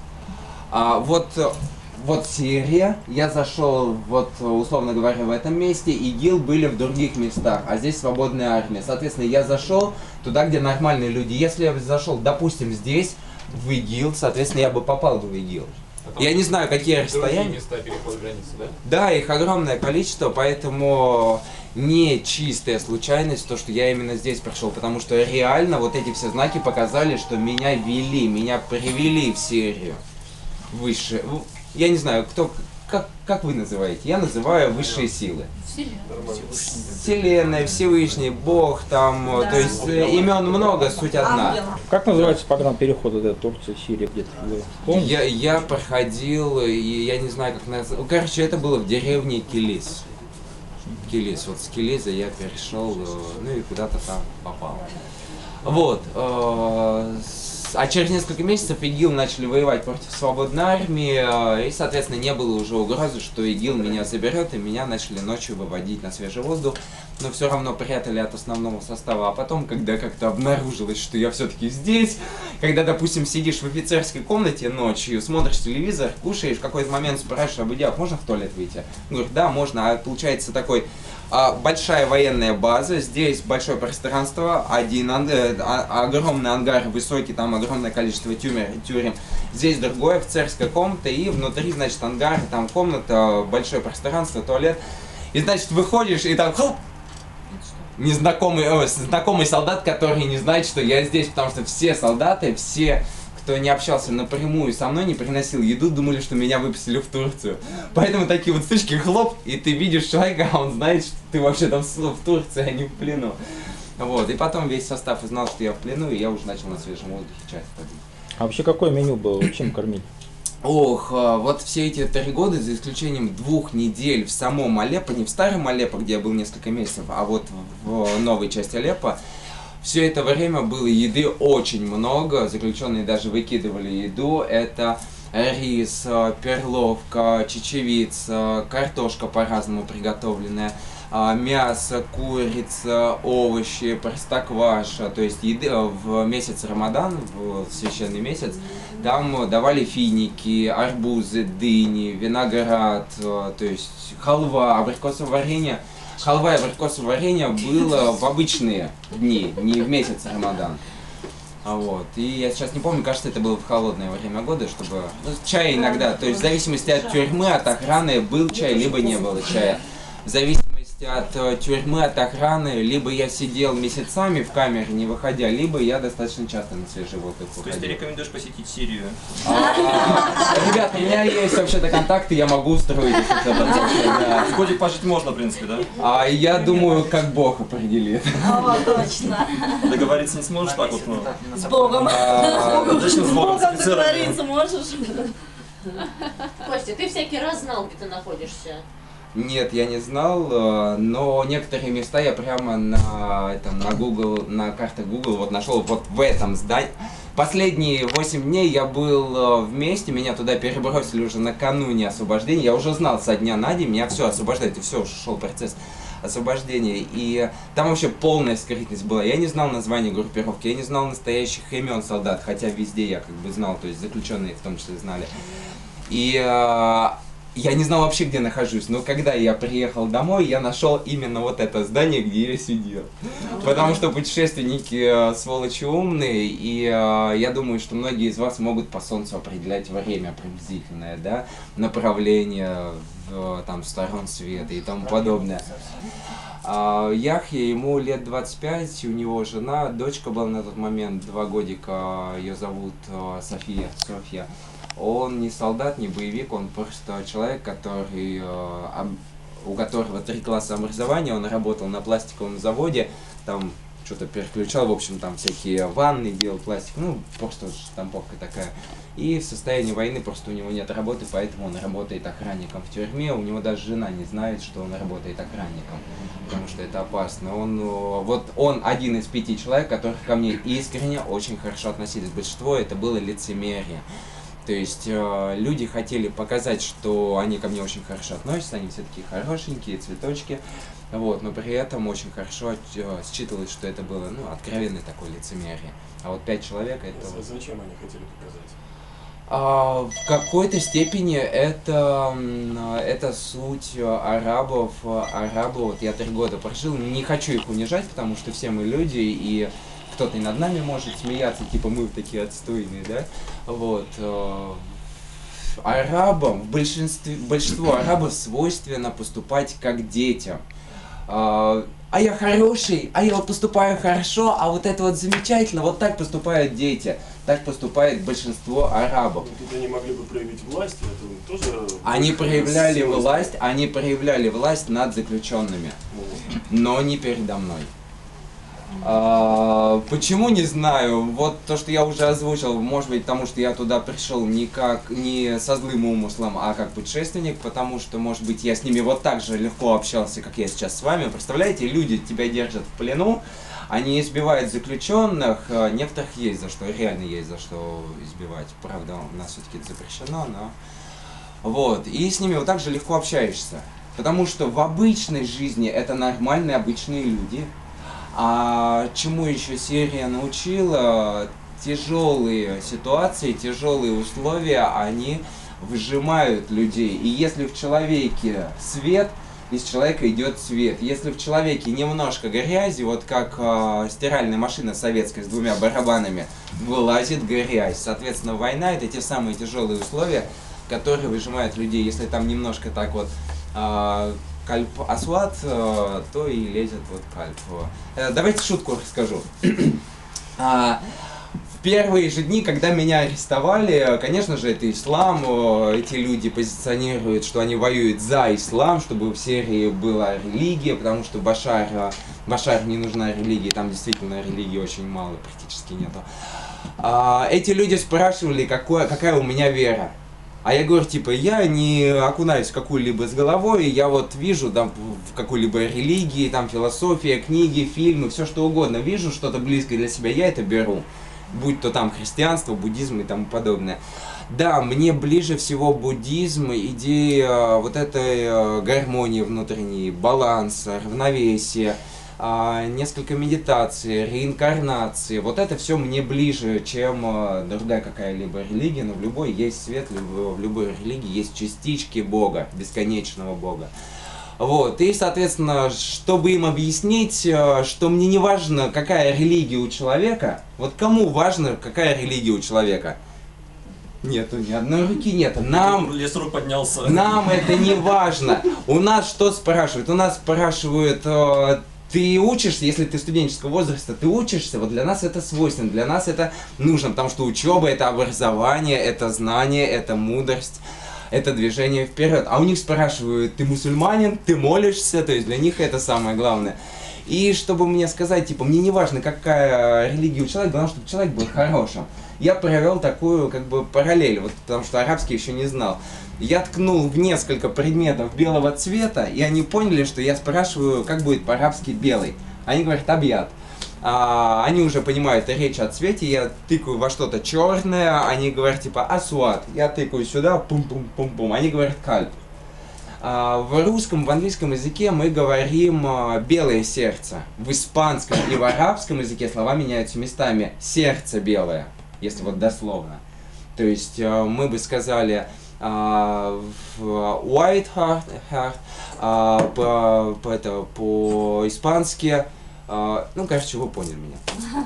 А, вот... Вот Сирия, я зашел, вот, условно говоря, в этом месте, ИГИЛ были в других местах, а здесь свободная армия. Соответственно, я зашел туда, где нормальные люди. Если я зашел, допустим, здесь, в ИГИЛ, соответственно, я бы попал бы в ИГИЛ. А я не знаю, какие расстояния. Места перехода границы, да? Да, их огромное количество, поэтому не чистая случайность, то, что я именно здесь пришел, потому что реально вот эти все знаки показали, что меня вели, меня привели в Сирию. Выше. Я не знаю, кто, как, как вы называете? Я называю высшие силы. Вселенная, Всевышний, Бог, там, да. То есть имен много, суть одна. Как называется погранпереход от Турции, Сирия где-то? Я, я проходил, и я не знаю, как называется. Короче, это было в деревне Килис. Килис, вот с Килиза я перешел, ну и куда-то там попал. Вот. а через несколько месяцев ИГИЛ начали воевать против свободной армии, и, соответственно, не было уже угрозы, что ИГИЛ меня заберет, и меня начали ночью выводить на свежий воздух, но все равно прятали от основного состава. А потом, когда как-то обнаружилось, что я все-таки здесь, когда, допустим, сидишь в офицерской комнате ночью, смотришь телевизор, кушаешь, в какой-то момент спрашиваешь: Абудиак, можно в туалет выйти? Говорит, да, можно. А получается такой... Большая военная база, здесь большое пространство, один ан- а- огромный ангар высокий, там огромное количество тюрем, тюрем. Здесь другое, офицерская комната, и внутри, значит, ангар, там комната, большое пространство, туалет. И, значит, выходишь, и там хлоп, незнакомый, о, знакомый солдат, который не знает, что я здесь, потому что все солдаты, все... кто не общался напрямую со мной, не приносил еду, думали, что меня выпустили в Турцию. Поэтому такие вот стычки, хлоп, и ты видишь человека, а он знает, что ты вообще там в Турции, а не в плену. Вот, и потом весь состав узнал, что я в плену, и я уже начал на свежем воздухе часть ходить. А вообще какое меню было? Чем кормить? Ох, вот все эти три года, за исключением двух недель в самом Алеппо, не в старом Алеппо, где я был несколько месяцев, а вот в новой части Алеппо, все это время было еды очень много, заключенные даже выкидывали еду. Это рис, перловка, чечевица, картошка по-разному приготовленная, мясо, курица, овощи, простокваша. То есть еды в месяц Рамадан, в священный месяц, там давали финики, арбузы, дыни, виноград, то есть халва, абрикосовое варенье. Халва и абрикосовое варенье было в обычные дни, не в месяц Рамадан. Вот. И я сейчас не помню, кажется, это было в холодное время года, чтобы... Ну, чай иногда, то есть в зависимости от тюрьмы, от охраны, был чай, либо не было чая. В зависимости от тюрьмы, от охраны, либо я сидел месяцами в камере, не выходя, либо я достаточно часто на свежий воздух выходил. То есть ты рекомендуешь посетить Сирию? Ребят, у меня есть вообще-то контакты, я могу устроить. В ходе пожить можно, в принципе, да? А я думаю, как Бог определит. О, точно. Договориться не сможешь так вот, ну? С Богом. Зачем с С Богом, с Богом офицерами? договориться можешь? Костя, ты всякий раз знал, где ты находишься? Нет, я не знал, но некоторые места я прямо на, этом, на Google, на картах Google вот нашел вот в этом здании. Последние восемь дней я был вместе, меня туда перебросили уже накануне освобождения. Я уже знал со дня на день, меня все освобождают, и все, шел процесс освобождения. И там вообще полная скрытность была. Я не знал названия группировки, я не знал настоящих имен солдат, хотя везде я как бы знал, то есть заключенные в том числе знали. И я не знал вообще, где нахожусь, но когда я приехал домой, я нашел именно вот это здание, где я сидел. Потому что путешественники сволочи умные, и э, я думаю, что многие из вас могут по солнцу определять время приблизительное, да, направление в, там, сторон света и тому подобное. А, Яхье, ему лет двадцать пять, у него жена, дочка была на тот момент, два годика, ее зовут э, София, Софья. Он не солдат, не боевик, он просто человек, который, у которого три класса образования, он работал на пластиковом заводе, там что-то переключал, в общем, там всякие ванны делал, пластик, ну, просто штамповка такая. И в состоянии войны просто у него нет работы, поэтому он работает охранником в тюрьме, у него даже жена не знает, что он работает охранником, потому что это опасно. Он, вот он один из пяти человек, которых ко мне искренне очень хорошо относились, большинство это было лицемерие. То есть э, люди хотели показать, что они ко мне очень хорошо относятся, они все такие хорошенькие, цветочки, вот, но при этом очень хорошо э, считывалось, что это было, ну, откровенное такое лицемерие. А вот пять человек это... Зачем они хотели показать? А, в какой-то степени это, это суть арабов. Арабы, вот я три года прожил, не хочу их унижать, потому что все мы люди, и кто-то и над нами может смеяться, типа мы такие отстойные, да, вот. Арабам, в большинстве, большинству арабов свойственно поступать как детям. А я хороший, а я вот поступаю хорошо, а вот это вот замечательно, вот так поступают дети, так поступает большинство арабов. Ну, тут они могли бы проявить власть, это тоже... Они проявляли власть, они проявляли власть над заключенными, но не передо мной. А, почему, не знаю, вот то, что я уже озвучил, может быть, потому что я туда пришел не как, не со злым умыслом, а как путешественник, потому что, может быть, я с ними вот так же легко общался, как я сейчас с вами. Представляете, люди тебя держат в плену, Они избивают заключенных, э, некоторых есть за что, реально есть за что избивать. Правда, у нас все-таки это запрещено, но... Вот, и с ними вот так же легко общаешься. Потому что в обычной жизни это нормальные, обычные люди. А чему еще Сирия научила? Тяжелые ситуации, тяжелые условия, они выжимают людей. И если в человеке свет, из человека идет свет. Если в человеке немножко грязи, вот как э, стиральная машина советская с двумя барабанами, вылазит грязь. Соответственно, война — это те самые тяжелые условия, которые выжимают людей. Если там немножко так вот э, кальп асват, э, то и лезет вот кальп. Э, давайте шутку расскажу. В первые же дни, когда меня арестовали, конечно же, это ислам, эти люди позиционируют, что они воюют за ислам, чтобы в Сирии была религия, потому что Башар, Башар не нужна религия, там действительно религии очень мало, практически нету. Эти люди спрашивали, какое, какая у меня вера. А я говорю, типа, я не окунаюсь в какую-либо с головой, я вот вижу там в какой-либо религии, там философия, книги, фильмы, все что угодно, вижу что-то близкое для себя, я это беру. Будь то там христианство, буддизм и тому подобное. Да, мне ближе всего буддизм, идея вот этой гармонии внутренней, баланса, равновесия, несколько медитаций, реинкарнации. Вот это все мне ближе, чем другая какая-либо религия, но в любой есть свет, в любой религии есть частички Бога, бесконечного Бога. Вот, и, соответственно, чтобы им объяснить, что мне не важно, какая религия у человека, вот кому важно, какая религия у человека? Нету, ни одной руки нет. Нам, Лес рук поднялся. нам это не важно. У нас что спрашивают? У нас спрашивают, ты учишься, если ты студенческого возраста, ты учишься, вот для нас это свойственно, для нас это нужно, потому что учеба — это образование, это знание, это мудрость. Это движение вперед. А у них спрашивают, ты мусульманин, ты молишься, то есть для них это самое главное. И чтобы мне сказать, типа, мне не важно, какая религия у человека, главное, чтобы человек был хорошим. Я провел такую, как бы, параллель, вот, потому что арабский еще не знал. Я ткнул в несколько предметов белого цвета, и они поняли, что я спрашиваю, как будет по-арабски белый. Они говорят, абьят. А, они уже понимают речь о цвете, я тыкаю во что-то черное, они говорят типа асуат, я тыкаю сюда, пум-пум-пум-пум, они говорят кальп. А, в русском, в английском языке мы говорим а, белое сердце, в испанском и в арабском языке слова меняются местами, сердце белое, если вот дословно. То есть а, мы бы сказали а, white heart, heart а, по, по, это, по-испански. Uh, ну, короче, вы поняли меня.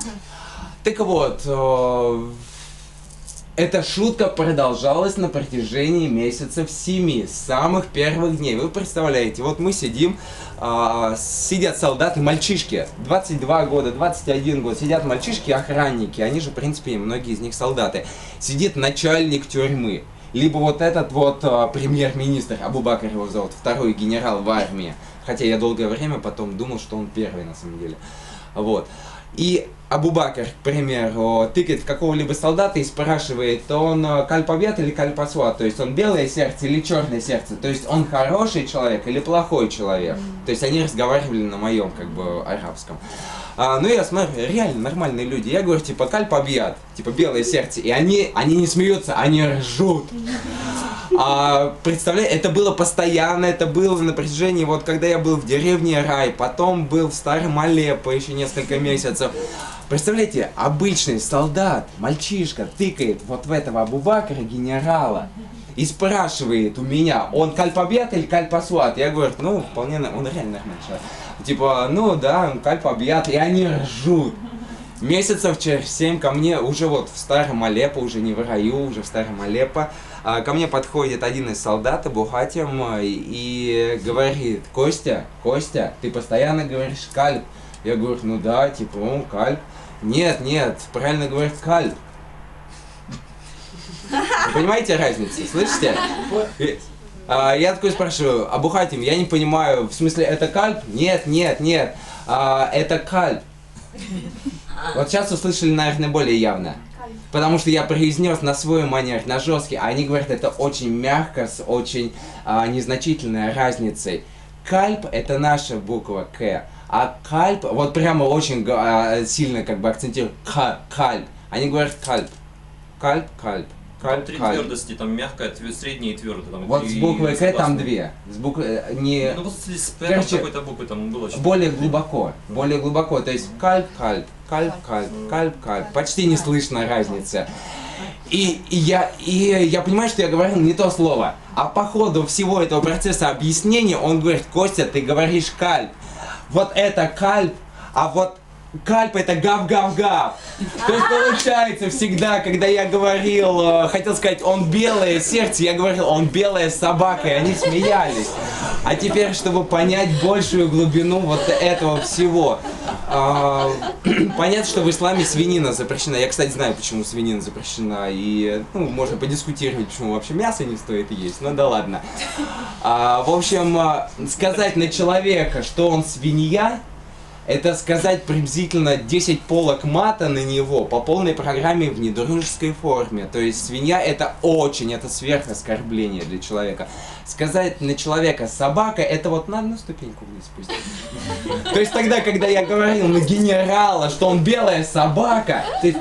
Так вот, uh, эта шутка продолжалась на протяжении месяцев семи, с самых первых дней. Вы представляете, вот мы сидим, uh, сидят солдаты, мальчишки, двадцать два года, двадцать один год, сидят мальчишки, охранники, они же, в принципе, многие из них солдаты. Сидит начальник тюрьмы, либо вот этот вот uh, премьер-министр, Абу-Бакр его зовут, второй генерал в армии. Хотя я долгое время потом думал, что он первый на самом деле. Вот. И Абу-Бакр, к примеру, тыкает в какого-либо солдата и спрашивает, он кальпабет или кальпасуат, то есть он белое сердце или черное сердце, то есть он хороший человек или плохой человек. То есть они разговаривали на моем, как бы, арабском. А, ну я смотрю, реально нормальные люди. Я говорю, типа, кальпабьят, типа, белое сердце. И они, они не смеются, они ржут. А, представляете, это было постоянно, это было на протяжении, вот когда я был в деревне Рай, потом был в Старом Алеппо еще несколько месяцев. Представляете, обычный солдат, мальчишка, тыкает вот в этого Абу-Бакра, генерала, и спрашивает у меня, он кальпабьят или кальпасуат? Я говорю, ну, вполне, он реально нормальный человек. Типа, ну да, кальпабьят, и они ржут. Месяцев через семь ко мне, уже вот в Старом Алеппо, уже не в Раю, уже в Старом Алеппо, ко мне подходит один из солдат, Абу-Хатим, и говорит, Костя, Костя, ты постоянно говоришь кальп. Я говорю, ну да, типа, ну, кальп. Нет, нет, правильно говорит кальп. Вы понимаете разницу, слышите? Я такой спрашиваю, Абу-Хатим, я не понимаю, в смысле, это кальп? Нет, нет, нет, это кальп. Вот сейчас услышали, наверное, более явно. Потому что я произнес на свой манер, на жесткий, а они говорят, это очень мягко, с очень а, незначительной разницей. Кальп — это наша буква К, А кальп, вот прямо очень а, сильно как бы акцентируют ка- кальп. Они говорят кальп. Кальп, кальп. Там Кальп, три кальп. твердости, там мягкая, твер- средняя и твердая. Там Вот три с буквой К там согласные. две. С буквой не Ну вот с с Короче, какой-то буквы там было что-то. более глубоко, более глубоко. То есть кальп, кальп, кальп, кальп, кальп, кальп. Почти не слышно разницы. И, и я и я понимаю, что я говорил не то слово. А по ходу всего этого процесса объяснения он говорит: Костя, ты говоришь кальп. Вот это кальп, а вот кальп это гав-гав-гав. То есть получается всегда, когда я говорил, э, хотел сказать, он белое сердце, я говорил, он белая собака, и они смеялись. А теперь, чтобы понять большую глубину вот этого всего, э, понятно, что в исламе свинина запрещена. Я, кстати, знаю, почему свинина запрещена, и ну, можно подискутировать, почему вообще мясо не стоит есть, но да ладно. А, в общем, э, сказать на человека, что он свинья, это сказать приблизительно десять полок мата на него по полной программе в недружеской форме. То есть свинья это очень, это сверхоскорбление для человека. Сказать на человека собака, это вот на одну ступеньку вниз спустить. То есть тогда, когда я говорил на генерала, что он белая собака, ты...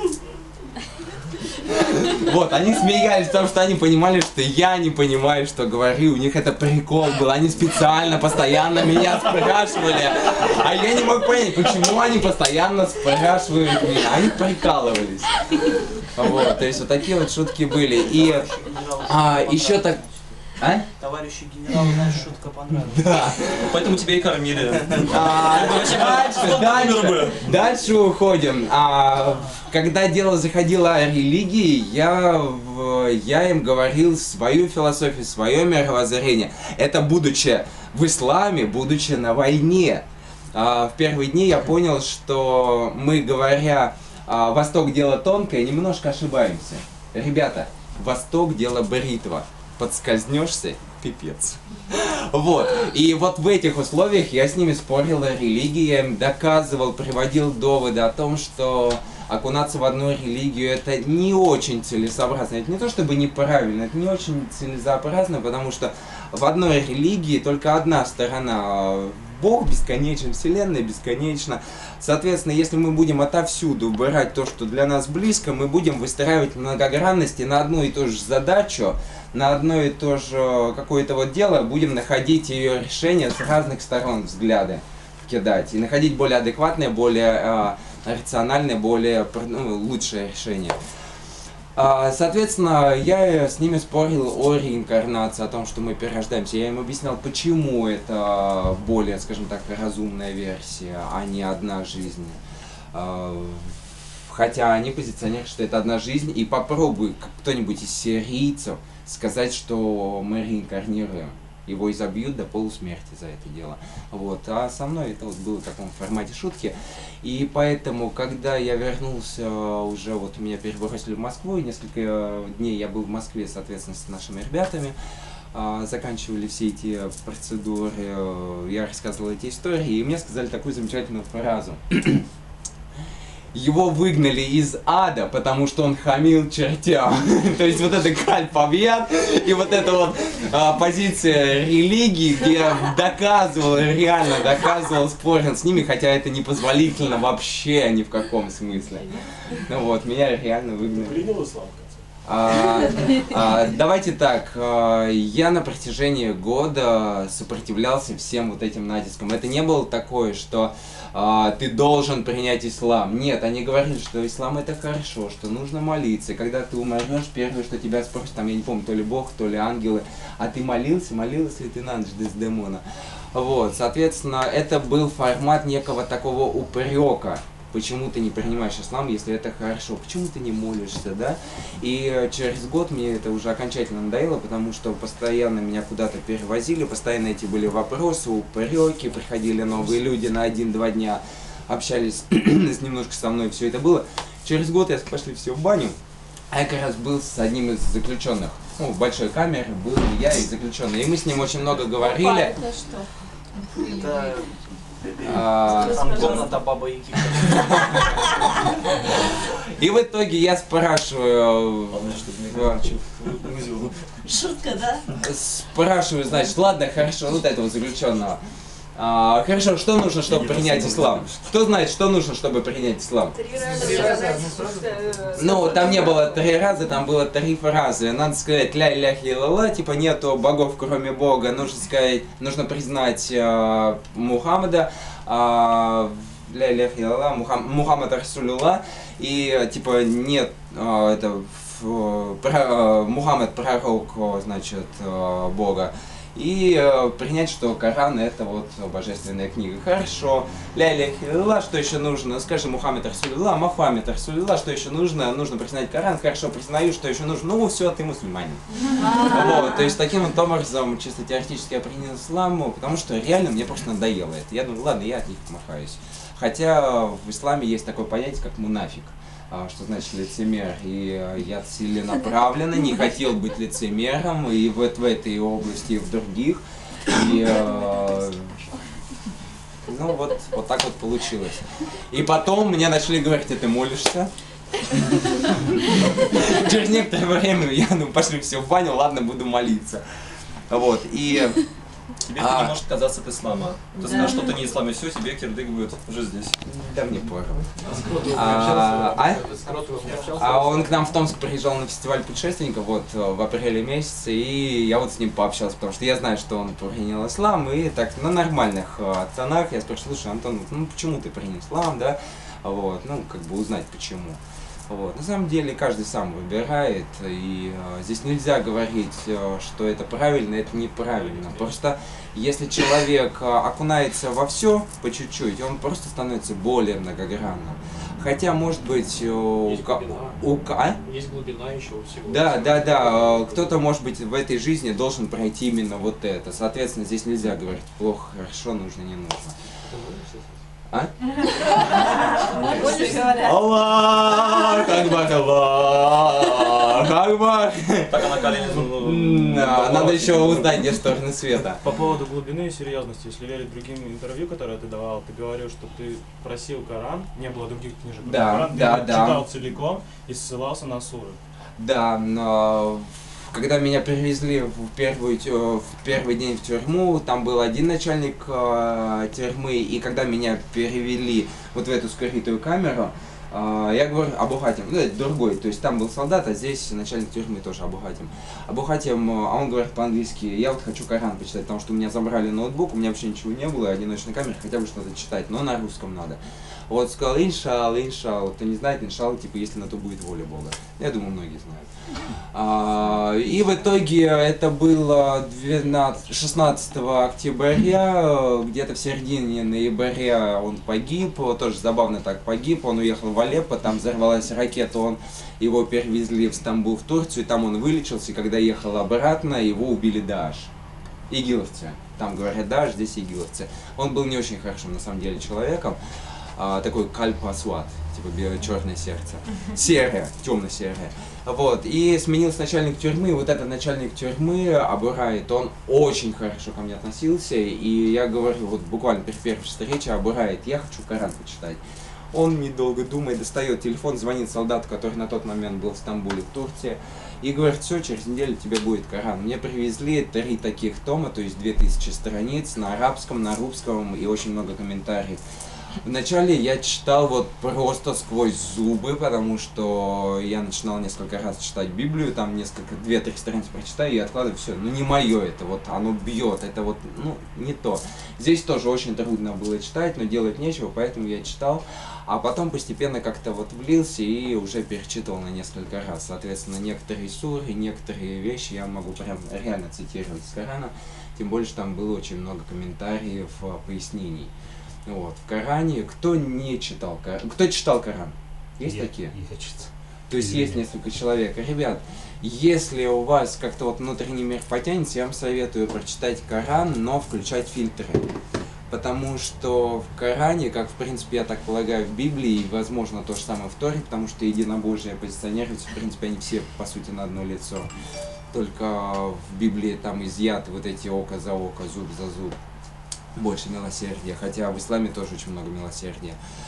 Вот, они смеялись, потому что они понимали, что я не понимаю, что говорю. У них это прикол был. Они специально, постоянно меня спрашивали. А я не мог понять, почему они постоянно спрашивают меня. Они прикалывались. Вот, то есть вот такие вот шутки были. И а, еще так... А? Товарищу генералу наша шутка понравилась. Да. Поэтому тебя и кормили. А, дальше, дальше, дальше уходим. А, когда дело заходило о религии, я, в- я им говорил свою философию, свое мировоззрение. Это будучи в исламе, будучи на войне. А, в первые дни я понял, что мы, говоря а, «Восток дело тонкое», немножко ошибаемся. Ребята, Восток дело бритва. Подскользнешься, пипец. Вот. И вот в этих условиях я с ними спорил о религии, я им доказывал, приводил доводы о том, что окунаться в одну религию это не очень целесообразно. Это не то чтобы неправильно, это не очень целесообразно, потому что в одной религии только одна сторона. Бог бесконечен, Вселенная бесконечна. Соответственно, если мы будем отовсюду убирать то, что для нас близко, мы будем выстраивать многогранности на одну и ту же задачу, на одно и то же какое-то вот дело, будем находить ее решение с разных сторон, взгляды кидать. И находить более адекватное, более э, рациональное, более ну, лучшее решение. Соответственно, я с ними спорил о реинкарнации, о том, что мы перерождаемся. Я им объяснял, почему это более, скажем так, разумная версия, а не одна жизнь. Хотя они позиционируют, что это одна жизнь, и попробуй кто-нибудь из сирийцев сказать, что мы реинкарнируем. Его изобьют до полусмерти за это дело. Вот. А со мной это вот было в таком формате шутки. И поэтому, когда я вернулся, уже вот меня перебросили в Москву, и несколько дней я был в Москве, соответственно, с нашими ребятами, заканчивали все эти процедуры, я рассказывал эти истории, и мне сказали такую замечательную фразу. Его выгнали из ада, потому что он хамил чертям. То есть вот это кальп-объят и вот эта вот а, позиция религии, где я доказывал, реально доказывал, спорил с ними, хотя это непозволительно вообще ни в каком смысле. Ну вот, меня реально выгнали. Принял ислам? А, а, давайте так, а, я на протяжении года сопротивлялся всем вот этим натискам. Это не было такое, что а, ты должен принять ислам. Нет, они говорили, что ислам это хорошо, что нужно молиться. И когда ты умрешь, первое, что тебя спросят, там, я не помню, то ли Бог, то ли ангелы, а ты молился, молилась ли ты на ночь Дездемона? Вот, соответственно, это был формат некого такого упрека. Почему ты не принимаешь ислам, если это хорошо? Почему ты не молишься, да? И через год мне это уже окончательно надоело, потому что постоянно меня куда-то перевозили, постоянно эти были вопросы, упреки, приходили новые люди на один-два дня, общались с немножко со мной, все это было. Через год я пошли все в баню, а я как раз был с одним из заключенных. Ну, в большой камере был я и заключенный. И мы с ним очень много говорили. Это что? Это А, там комната Баба Яги. И в итоге я спрашиваю, Шутка, да? спрашиваю, значит, ладно, хорошо, вот этого заключенного. А, хорошо, что нужно, чтобы принять ислам? Кто знает, что нужно, чтобы принять ислам? Ну, там не было три раза, там было три фразы. Надо сказать ля илях илlallah, типа нету богов кроме Бога. Нужно сказать, нужно признать э, Мухаммада, э, ля илях илlallah, Мухам, Мухаммад Расулюллах, и типа нет, э, это э, про, э, Мухаммад пророк, значит, э, Бога. И э, принять, что Коран это вот божественная книга. Хорошо. Ля илях илlallah, что еще нужно? Скажи Мухаммад Расулюллах, Мухаммад Расулюллах, что еще нужно? Нужно признать Коран. Хорошо, признаю, что еще нужно? Ну все, ты мусульманин. Вот, то есть таким вот образом, чисто теоретически я принял ислам, потому что реально мне просто надоело это. Я думаю, ладно, я от них махаюсь. Хотя в исламе есть такое понятие, как мунафик. Что значит лицемер, и я целенаправленно не хотел быть лицемером и вот в этой области, и в других, и э, ну вот, вот так вот получилось. И потом мне начали говорить, а ты молишься? Через некоторое время я, ну пошли все в баню, ладно, буду молиться. Вот, и... Тебе это не может казаться от ислама. Ты скажешь, что ты не ислам, и все, тебе кирдык будет уже здесь. Да мне понял. А, а? а он к нам в Томск приезжал на фестиваль путешественников вот в апреле месяце, и я вот с ним пообщался, потому что я знаю, что он принял ислам, и так на нормальных тонах я спрашиваю, слушай, Антон, ну почему ты принял ислам, да? Вот, ну как бы узнать почему. Вот. На самом деле каждый сам выбирает, и э, здесь нельзя говорить, э, что это правильно, это неправильно. Просто если человек э, окунается во все по чуть-чуть, он просто становится более многогранным. Хотя, может быть, э, у, у, а? Есть глубина еще у всего. Да, да, да. Э, кто-то, может быть, в этой жизни должен пройти именно вот это. Соответственно, здесь нельзя говорить плохо, хорошо, нужно, не нужно. А? Аллах Акбар, Аллах Акбар. Так она колени. Да, надо еще узнать, где стороны света. По поводу глубины и серьезности, если верить другим интервью, которые ты давал, ты говорил, что ты просил Коран, не было других книжек, да, Коран, да, ты да. читал целиком и ссылался на суры. Да, но когда меня перевезли в, первую, в первый день в тюрьму, там был один начальник э, тюрьмы, и когда меня перевели вот в эту скрытую камеру, э, я говорю Абу Хатим, ну это другой, то есть там был солдат, а здесь начальник тюрьмы тоже Абу Хатим. Абу Хатим, а он говорит по-английски, я вот хочу Коран почитать, потому что у меня забрали ноутбук, у меня вообще ничего не было, одиночной камеры, хотя бы что-то читать, но на русском надо. Вот сказал, иншалла, иншалла, кто не знает, иншалла, типа, если на то будет воля Бога. Я думаю, многие знают. А, и в итоге это было шестнадцатого октября, где-то в середине ноября он погиб, тоже забавно так погиб, он уехал в Алеппо, там взорвалась ракета, он, его перевезли в Стамбул, в Турцию, там он вылечился, и когда ехал обратно, его убили Дааш. Игиловцы. Там говорят Дааш, здесь игиловцы. Он был не очень хорошим, на самом деле, человеком. А, такой кальпасуат, типа черное сердце, серое, темно-серое. Вот, и сменился начальник тюрьмы, и вот этот начальник тюрьмы, Абу Раид, он очень хорошо ко мне относился, и я говорю, вот буквально при первой встрече, Абу Раид, я хочу Коран почитать. Он, недолго думая, достает телефон, звонит солдату, который на тот момент был в Стамбуле, в Турции, и говорит, все, через неделю тебе будет Коран. Мне привезли три таких тома, то есть две тысячи страниц на арабском, на русском и очень много комментариев. Вначале я читал вот просто сквозь зубы, потому что я начинал несколько раз читать Библию, там несколько, две-три страницы прочитаю и откладываю, все, ну не мое это, вот оно бьет, это вот, ну не то. Здесь тоже очень трудно было читать, но делать нечего, поэтому я читал, а потом постепенно как-то вот влился и уже перечитывал на несколько раз. Соответственно, некоторые суры, некоторые вещи я могу прям реально цитировать из Корана, тем более, что там было очень много комментариев, пояснений. Вот, в Коране, кто не читал Коран, кто читал Коран? Есть я, такие? Я читал. То есть есть несколько человек. Ребят, если у вас как-то вот внутренний мир потянется, я вам советую прочитать Коран, но включать фильтры. Потому что в Коране, как в принципе я так полагаю в Библии, и возможно то же самое в Торе, потому что единобожие позиционируется, в принципе они все по сути на одно лицо. Только в Библии там изъяты вот эти око за око, зуб за зуб. Больше милосердия, хотя в исламе тоже очень много милосердия.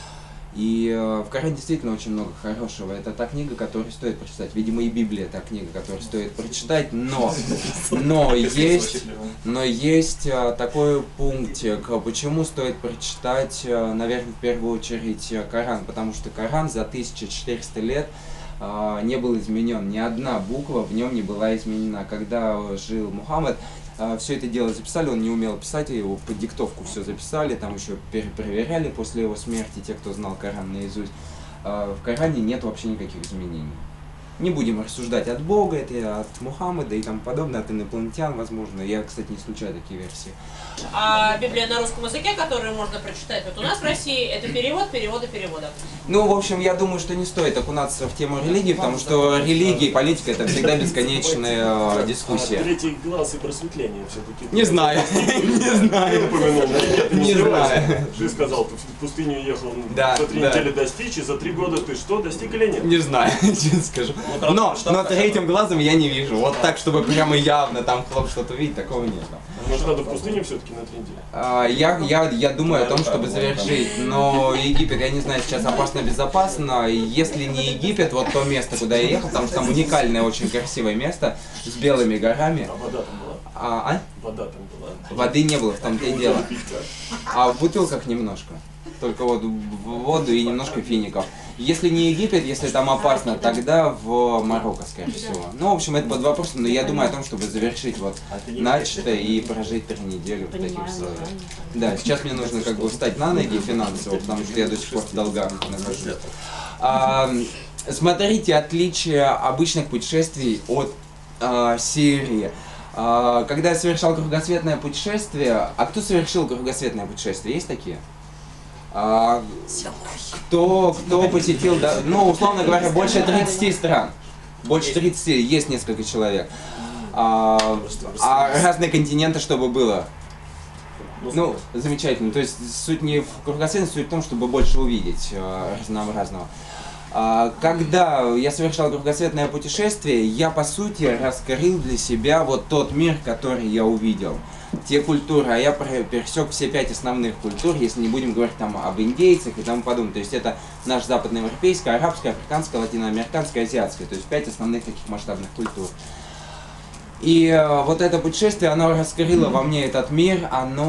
И э, в Коране действительно очень много хорошего. Это та книга, которую стоит прочитать. Видимо, и Библия та книга, которую стоит прочитать, но, но есть, но есть э, такой пунктик, почему стоит прочитать, э, наверное, в первую очередь Коран, потому что Коран за тысячу четыреста лет э, не был изменен, ни одна буква в нем не была изменена. Когда жил Мухаммад, все это дело записали, он не умел писать, его под диктовку все записали, там еще перепроверяли после его смерти, те, кто знал Коран наизусть. В Коране нет вообще никаких изменений. Не будем рассуждать от Бога, это от Мухаммада и тому подобное, от инопланетян, возможно. Я, кстати, не исключаю такие версии. А Библия на русском языке, которую можно прочитать вот у нас в России, это перевод, перевода, перевода. Ну, в общем, я думаю, что не стоит окунаться в тему религии, потому что религия и политика — это всегда бесконечная дискуссия. А третий глаз и просветление все-таки. Не знаю, не знаю. Не знаю. Ты сказал, ты в пустыню ехал Да, за три да. недели достичь, и за три года ты что, достиг или нет? Не знаю, честно скажу. Но, но третьим глазом я не вижу. Вот так, чтобы прямо явно там хлоп что-то увидеть, такого нет. Может, надо в пустыню все-таки на три недели? А, я, я, я думаю о том, чтобы завершить, но Египет, я не знаю, сейчас опасно-безопасно. Если не Египет, вот то место, куда я ехал, потому что там уникальное, очень красивое место с белыми горами. А вода там была? А, а? Вода там была? Воды не было, в том-то и дело. А в бутылках немножко. Только вот воду и немножко фиников. Если не Египет, если там опасно, тогда в Марокко, скорее всего. Ну, в общем, это под вопросом, но я думаю о том, чтобы завершить вот начатое и прожить три недели в таких условиях. Да, сейчас мне нужно как бы встать на ноги финансово, потому что я до сих пор в долгах нахожусь. А, смотрите отличие обычных путешествий от а, Сирии. А, когда я совершал кругосветное путешествие, а кто совершил кругосветное путешествие? Есть такие? А, кто, кто посетил, да, ну, условно говоря, больше тридцати стран. Больше тридцати, есть несколько человек. А, а разные континенты, чтобы было. Ну, замечательно. То есть суть не в кругосветной, суть в том, чтобы больше увидеть э, разнообразного. А, когда я совершал кругосветное путешествие, я, по сути, раскрыл для себя вот тот мир, который я увидел. Те культуры, а я пересек все пять основных культур, если не будем говорить там об индейцах и тому подобное. То есть это наш западноевропейская, арабская, африканская, латиноамериканская, азиатская. То есть пять основных таких масштабных культур. И э, вот это путешествие, оно раскрыло во мне этот мир,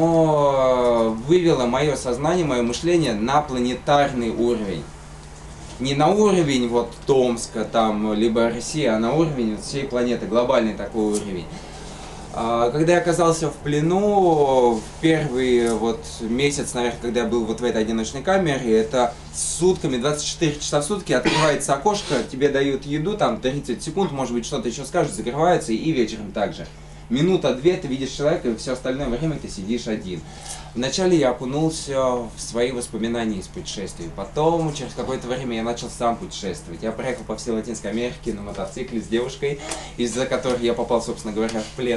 оно вывело мое сознание, мое мышление на планетарный уровень. Не на уровень вот Томска, там, либо России, а на уровень всей планеты, глобальный такой уровень. Когда я оказался в плену, в первый вот месяц, наверное, когда я был вот в этой одиночной камере, это сутками, двадцать четыре часа в сутки открывается окошко, тебе дают еду, там тридцать секунд, может быть, что-то еще скажут, закрывается, и вечером также. Минута-две ты видишь человека, и все остальное время ты сидишь один. Вначале я окунулся в свои воспоминания из путешествий. Потом, через какое-то время, я начал сам путешествовать. Я проехал по всей Латинской Америке на мотоцикле с девушкой, из-за которой я попал, собственно говоря, в плен.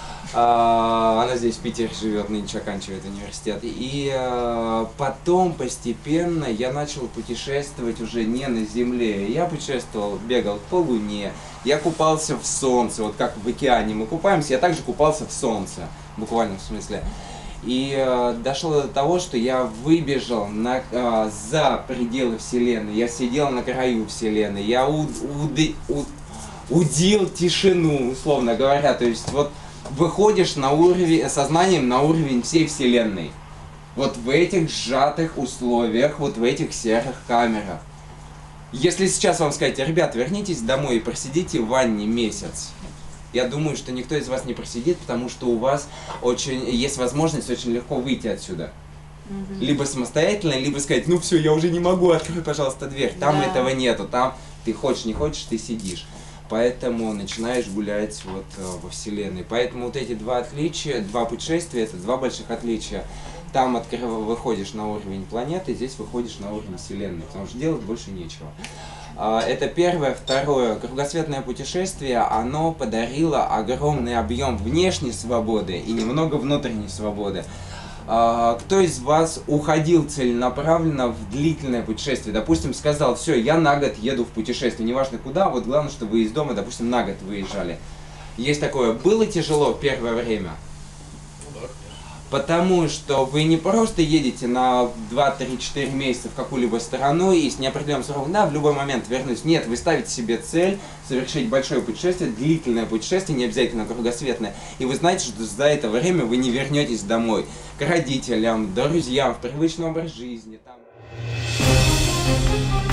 Она здесь в Питере живет, нынче оканчивает университет. И потом постепенно я начал путешествовать уже не на Земле. Я путешествовал, бегал по Луне, я купался в солнце, вот как в океане мы купаемся, я также купался в солнце, в буквальном смысле. И э, дошло до того, что я выбежал на, э, за пределы Вселенной, я сидел на краю Вселенной, я у, уди, у, удил тишину, условно говоря, то есть вот выходишь на уровень, сознанием на уровень всей Вселенной. Вот в этих сжатых условиях, вот в этих серых камерах. Если сейчас вам сказать, ребят, вернитесь домой и просидите в ванне месяц, я думаю, что никто из вас не просидит, потому что у вас очень есть возможность очень легко выйти отсюда. Mm-hmm. Либо самостоятельно, либо сказать, ну все, я уже не могу, открой, пожалуйста, дверь. Там yeah. этого нету, там ты хочешь, не хочешь, ты сидишь. Поэтому начинаешь гулять вот во Вселенной. Поэтому вот эти два отличия, два путешествия, это два больших отличия. Там открыв, выходишь на уровень планеты, здесь выходишь на уровень Вселенной, потому что делать больше нечего. Это первое. Второе. Кругосветное путешествие, оно подарило огромный объем внешней свободы и немного внутренней свободы. Кто из вас уходил целенаправленно в длительное путешествие? Допустим, сказал, все, я на год еду в путешествие, неважно куда, вот главное, чтобы вы из дома, допустим, на год выезжали. Есть такое. Было тяжело в первое время? Потому что вы не просто едете на два-три-четыре месяца в какую-либо страну и с неопределенным сроком, да, в любой момент вернусь. Нет, вы ставите себе цель совершить большое путешествие, длительное путешествие, не обязательно кругосветное. И вы знаете, что за это время вы не вернетесь домой к родителям, друзьям, в привычный образ жизни. Там...